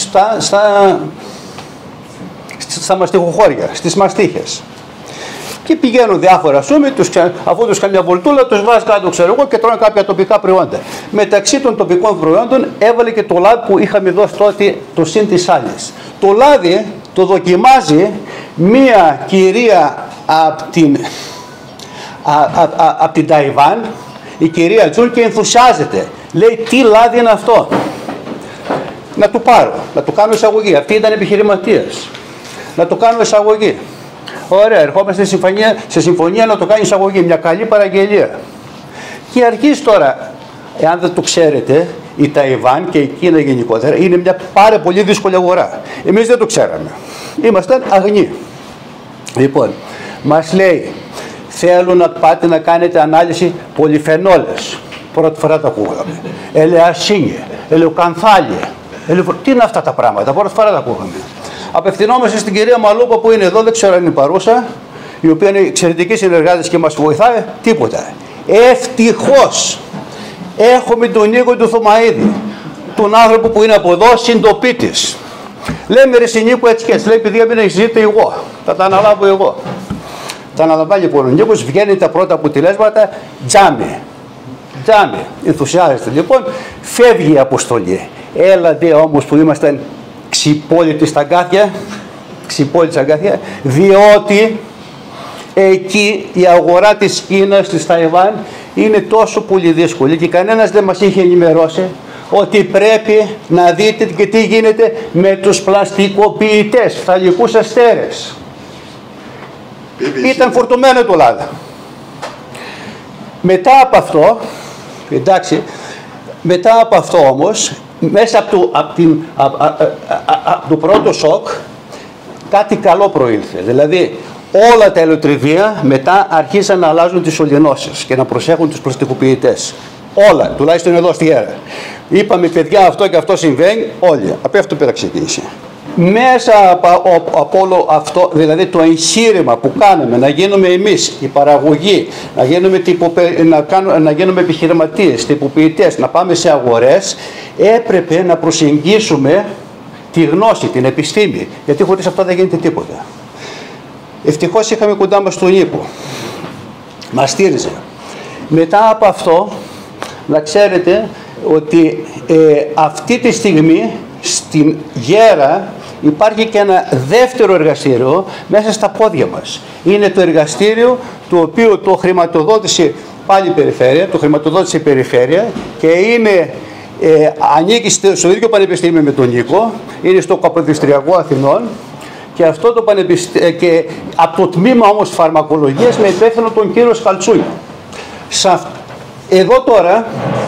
στα μαστιχοχώρια, στις μαστίχες. Και πηγαίνουν διάφορα σούμι, αφού τους κάνει μια βολτούλα, τους βάζει κάτω, ξέρω εγώ, και τρώνε κάποια τοπικά προϊόντα. Μεταξύ των τοπικών προϊόντων έβαλε και το λάδι που είχαμε δώσει τότε, το συν της άλλης. Το λάδι το δοκιμάζει μία κυρία από την Ταϊβάν, η κυρία Τζουν, και ενθουσιάζεται. Λέει, τι λάδι είναι αυτό. Να του πάρω, να του κάνω εισαγωγή. Αυτή ήταν επιχειρηματίας. Να του κάνω εισαγωγή. Ωραία, ερχόμαστε σε συμφωνία να το κάνει εισαγωγή. Μια καλή παραγγελία. Και αρχίζει τώρα, εάν δεν το ξέρετε, η Ταϊβάν και η Κίνα γενικότερα είναι μια πάρα πολύ δύσκολη αγορά. Εμείς δεν το ξέραμε. Ήμασταν αγνοί. Λοιπόν, μας λέει, θέλω να πάτε να κάνετε ανάλυση πολυφενόλες. Πρώτη φορά τα ακούγαμε. Ελαιασίνια, ελαιοκανθάλια. Τι είναι αυτά τα πράγματα, πρώτη φορά τα ακούγαμε. Απευθυνόμαστε στην κυρία Μαλούπα που είναι εδώ, δεν ξέρω αν είναι παρούσα, η οποία είναι εξαιρετική συνεργάτης και μας βοηθάει, τίποτα. Ευτυχώς έχουμε τον Νίκο του Θωμαίδη, τον άνθρωπο που είναι από εδώ, συντοπίτης. Λέμε ρε Νίκο έτσι και έτσι, λέει παιδιά μην έχεις ζείτε εγώ, θα τα αναλάβω εγώ. Τα αναλαμβάνει λοιπόν ο Νίκος, βγαίνει τα πρώτα αποτελέσματα, τζάμι. Τζάμι, ενθουσιάζεται. Λοιπόν, φεύγει η αποστολή. Έλατε όμως που ήμασταν ξυπόλυτοι στα αγκάθια, διότι εκεί η αγορά της Κίνας, της Ταϊβάν, είναι τόσο πολύ δύσκολη και κανένας δεν μας είχε ενημερώσει ότι πρέπει να δείτε και τι γίνεται με τους πλαστικοποιητές, φθαλικούς αστέρες. Ήταν φορτωμένο το λάδι. Μετά από αυτό όμως, μέσα από το πρώτο σοκ, κάτι καλό προήλθε. Δηλαδή, όλα τα ελαιοτριβία μετά αρχίσαν να αλλάζουν τις σωληνώσεις και να προσέχουν τους πλαστικοποιητές. Όλα, τουλάχιστον εδώ στη Γέρα. Είπαμε, παιδιά, αυτό και αυτό συμβαίνει, όλοι. Από αυτό πέρα ξεκίνησε. Μέσα από όλο αυτό, δηλαδή το εγχείρημα που κάναμε, να γίνουμε εμείς η παραγωγή, να γίνουμε επιχειρηματίες, τυποποιητές, να πάμε σε αγορές, έπρεπε να προσεγγίσουμε τη γνώση, την επιστήμη, γιατί χωρίς αυτό δεν γίνεται τίποτα. Ευτυχώς είχαμε κοντά μας τον Νίκο, μας στήριζε. Μετά από αυτό, να ξέρετε ότι αυτή τη στιγμή στην Γέρα υπάρχει και ένα δεύτερο εργαστήριο μέσα στα πόδια μας. Είναι το εργαστήριο το οποίο το χρηματοδότησε πάλι η Περιφέρεια, και είναι, ανήκει στο ίδιο πανεπιστήμιο με τον Νίκο, είναι στο Καποδιστριακό Αθηνών, και αυτό το και από το τμήμα όμως φαρμακολογίας με υπεύθυνο τον κύριο Σκαλτσούνη. Εδώ τώρα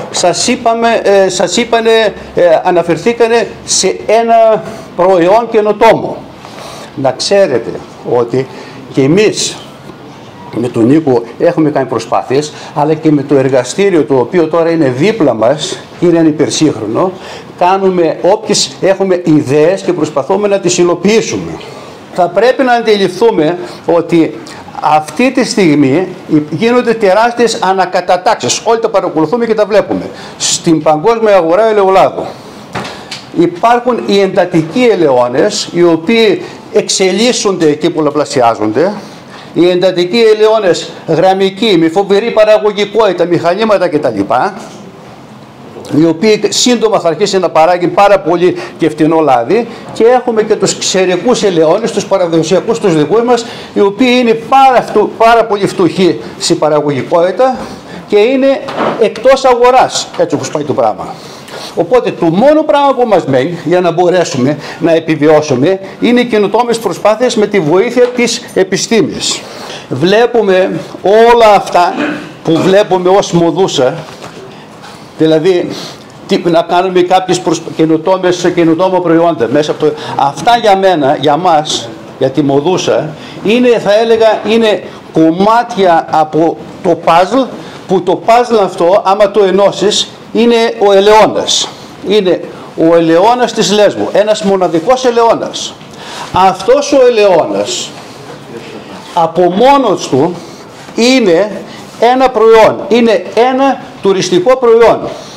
αναφερθήκανε σε ένα προϊόν καινοτόμο. Να ξέρετε ότι και εμείς με τον Νίκο έχουμε κάνει προσπάθειες, αλλά και με το εργαστήριο το οποίο τώρα είναι δίπλα μας, είναι υπερσύγχρονο, έχουμε ιδέες και προσπαθούμε να τις υλοποιήσουμε. Θα πρέπει να αντιληφθούμε ότι αυτή τη στιγμή γίνονται τεράστιες ανακατατάξεις. Όλοι τα παρακολουθούμε και τα βλέπουμε. Στην παγκόσμια αγορά ελαιολάδου υπάρχουν οι εντατικοί ελαιώνες, οι οποίοι εξελίσσονται και πολλαπλασιάζονται. Οι εντατικοί ελαιώνες γραμμικοί, με φοβερή παραγωγικότητα, μηχανήματα κτλ. Οι οποίοι σύντομα θα αρχίσει να παράγει πάρα πολύ και φτηνό λάδι, και έχουμε και τους ξερικούς ελαιώνες, τους παραδοσιακούς τους δικούς μας, οι οποίοι είναι πάρα πολύ φτωχοί στην παραγωγικότητα και είναι εκτός αγοράς, έτσι όπως πάει το πράγμα. Οπότε το μόνο πράγμα που μας μένει για να μπορέσουμε να επιβιώσουμε είναι οι καινοτόμες προσπάθειες με τη βοήθεια της επιστήμης. Βλέπουμε όλα αυτά που βλέπουμε ως μοδούσα, δηλαδή να κάνουμε κάποιες καινοτόμα προϊόντα μέσα από το... Αυτά για μένα, για μας, για τη μοδούσα, θα έλεγα, είναι κομμάτια από το puzzle, που το puzzle αυτό, άμα το ενώσεις, είναι ο ελαιώνας. Είναι ο ελαιώνας της Λέσβου, ένας μοναδικός ελαιώνας. Αυτός ο ελαιώνας, από μόνος του, είναι ένα προϊόν, είναι ένα τουριστικό προϊόν.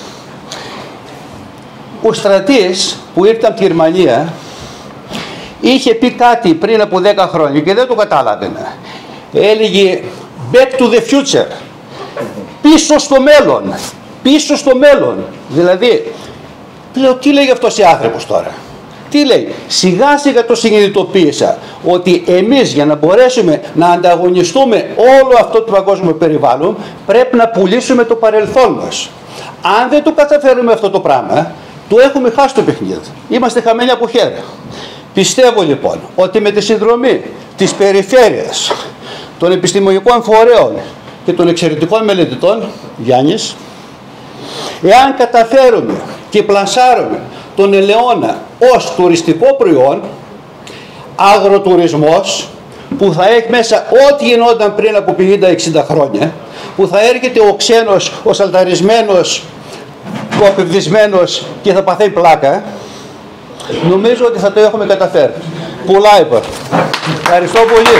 Ο Στρατής που ήρθε από τη Γερμανία είχε πει κάτι πριν από 10 χρόνια και δεν το κατάλαβαινα. Έλεγε back to the future, πίσω στο μέλλον, πίσω στο μέλλον. Δηλαδή, λέω, τι λέγει αυτός ο άνθρωπος τώρα. Τι λέει? Σιγά σιγά το συνειδητοποίησα ότι εμείς για να μπορέσουμε να ανταγωνιστούμε όλο αυτό το παγκόσμιο περιβάλλον πρέπει να πουλήσουμε το παρελθόν μας. Αν δεν το καταφέρουμε αυτό το πράγμα, το έχουμε χάσει το παιχνίδι. Είμαστε χαμένοι από χέρια. Πιστεύω λοιπόν ότι με τη συνδρομή της περιφέρειας, των επιστημονικών φορέων και των εξαιρετικών μελετητών, Γιάννης, εάν καταφέρουμε και πλασάρουμε τον ελαιόνα ως τουριστικό προϊόν, αγροτουρισμός, που θα έχει μέσα ό,τι γινόταν πριν από 50-60 χρόνια, που θα έρχεται ο ξένος, ο σαλταρισμένος, ο απευδισμένος και θα παθαίνει πλάκα, νομίζω ότι θα το έχουμε καταφέρει. Πολλά είπα. Ευχαριστώ πολύ.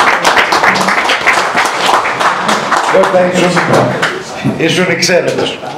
Ήσουν εξαίρετος.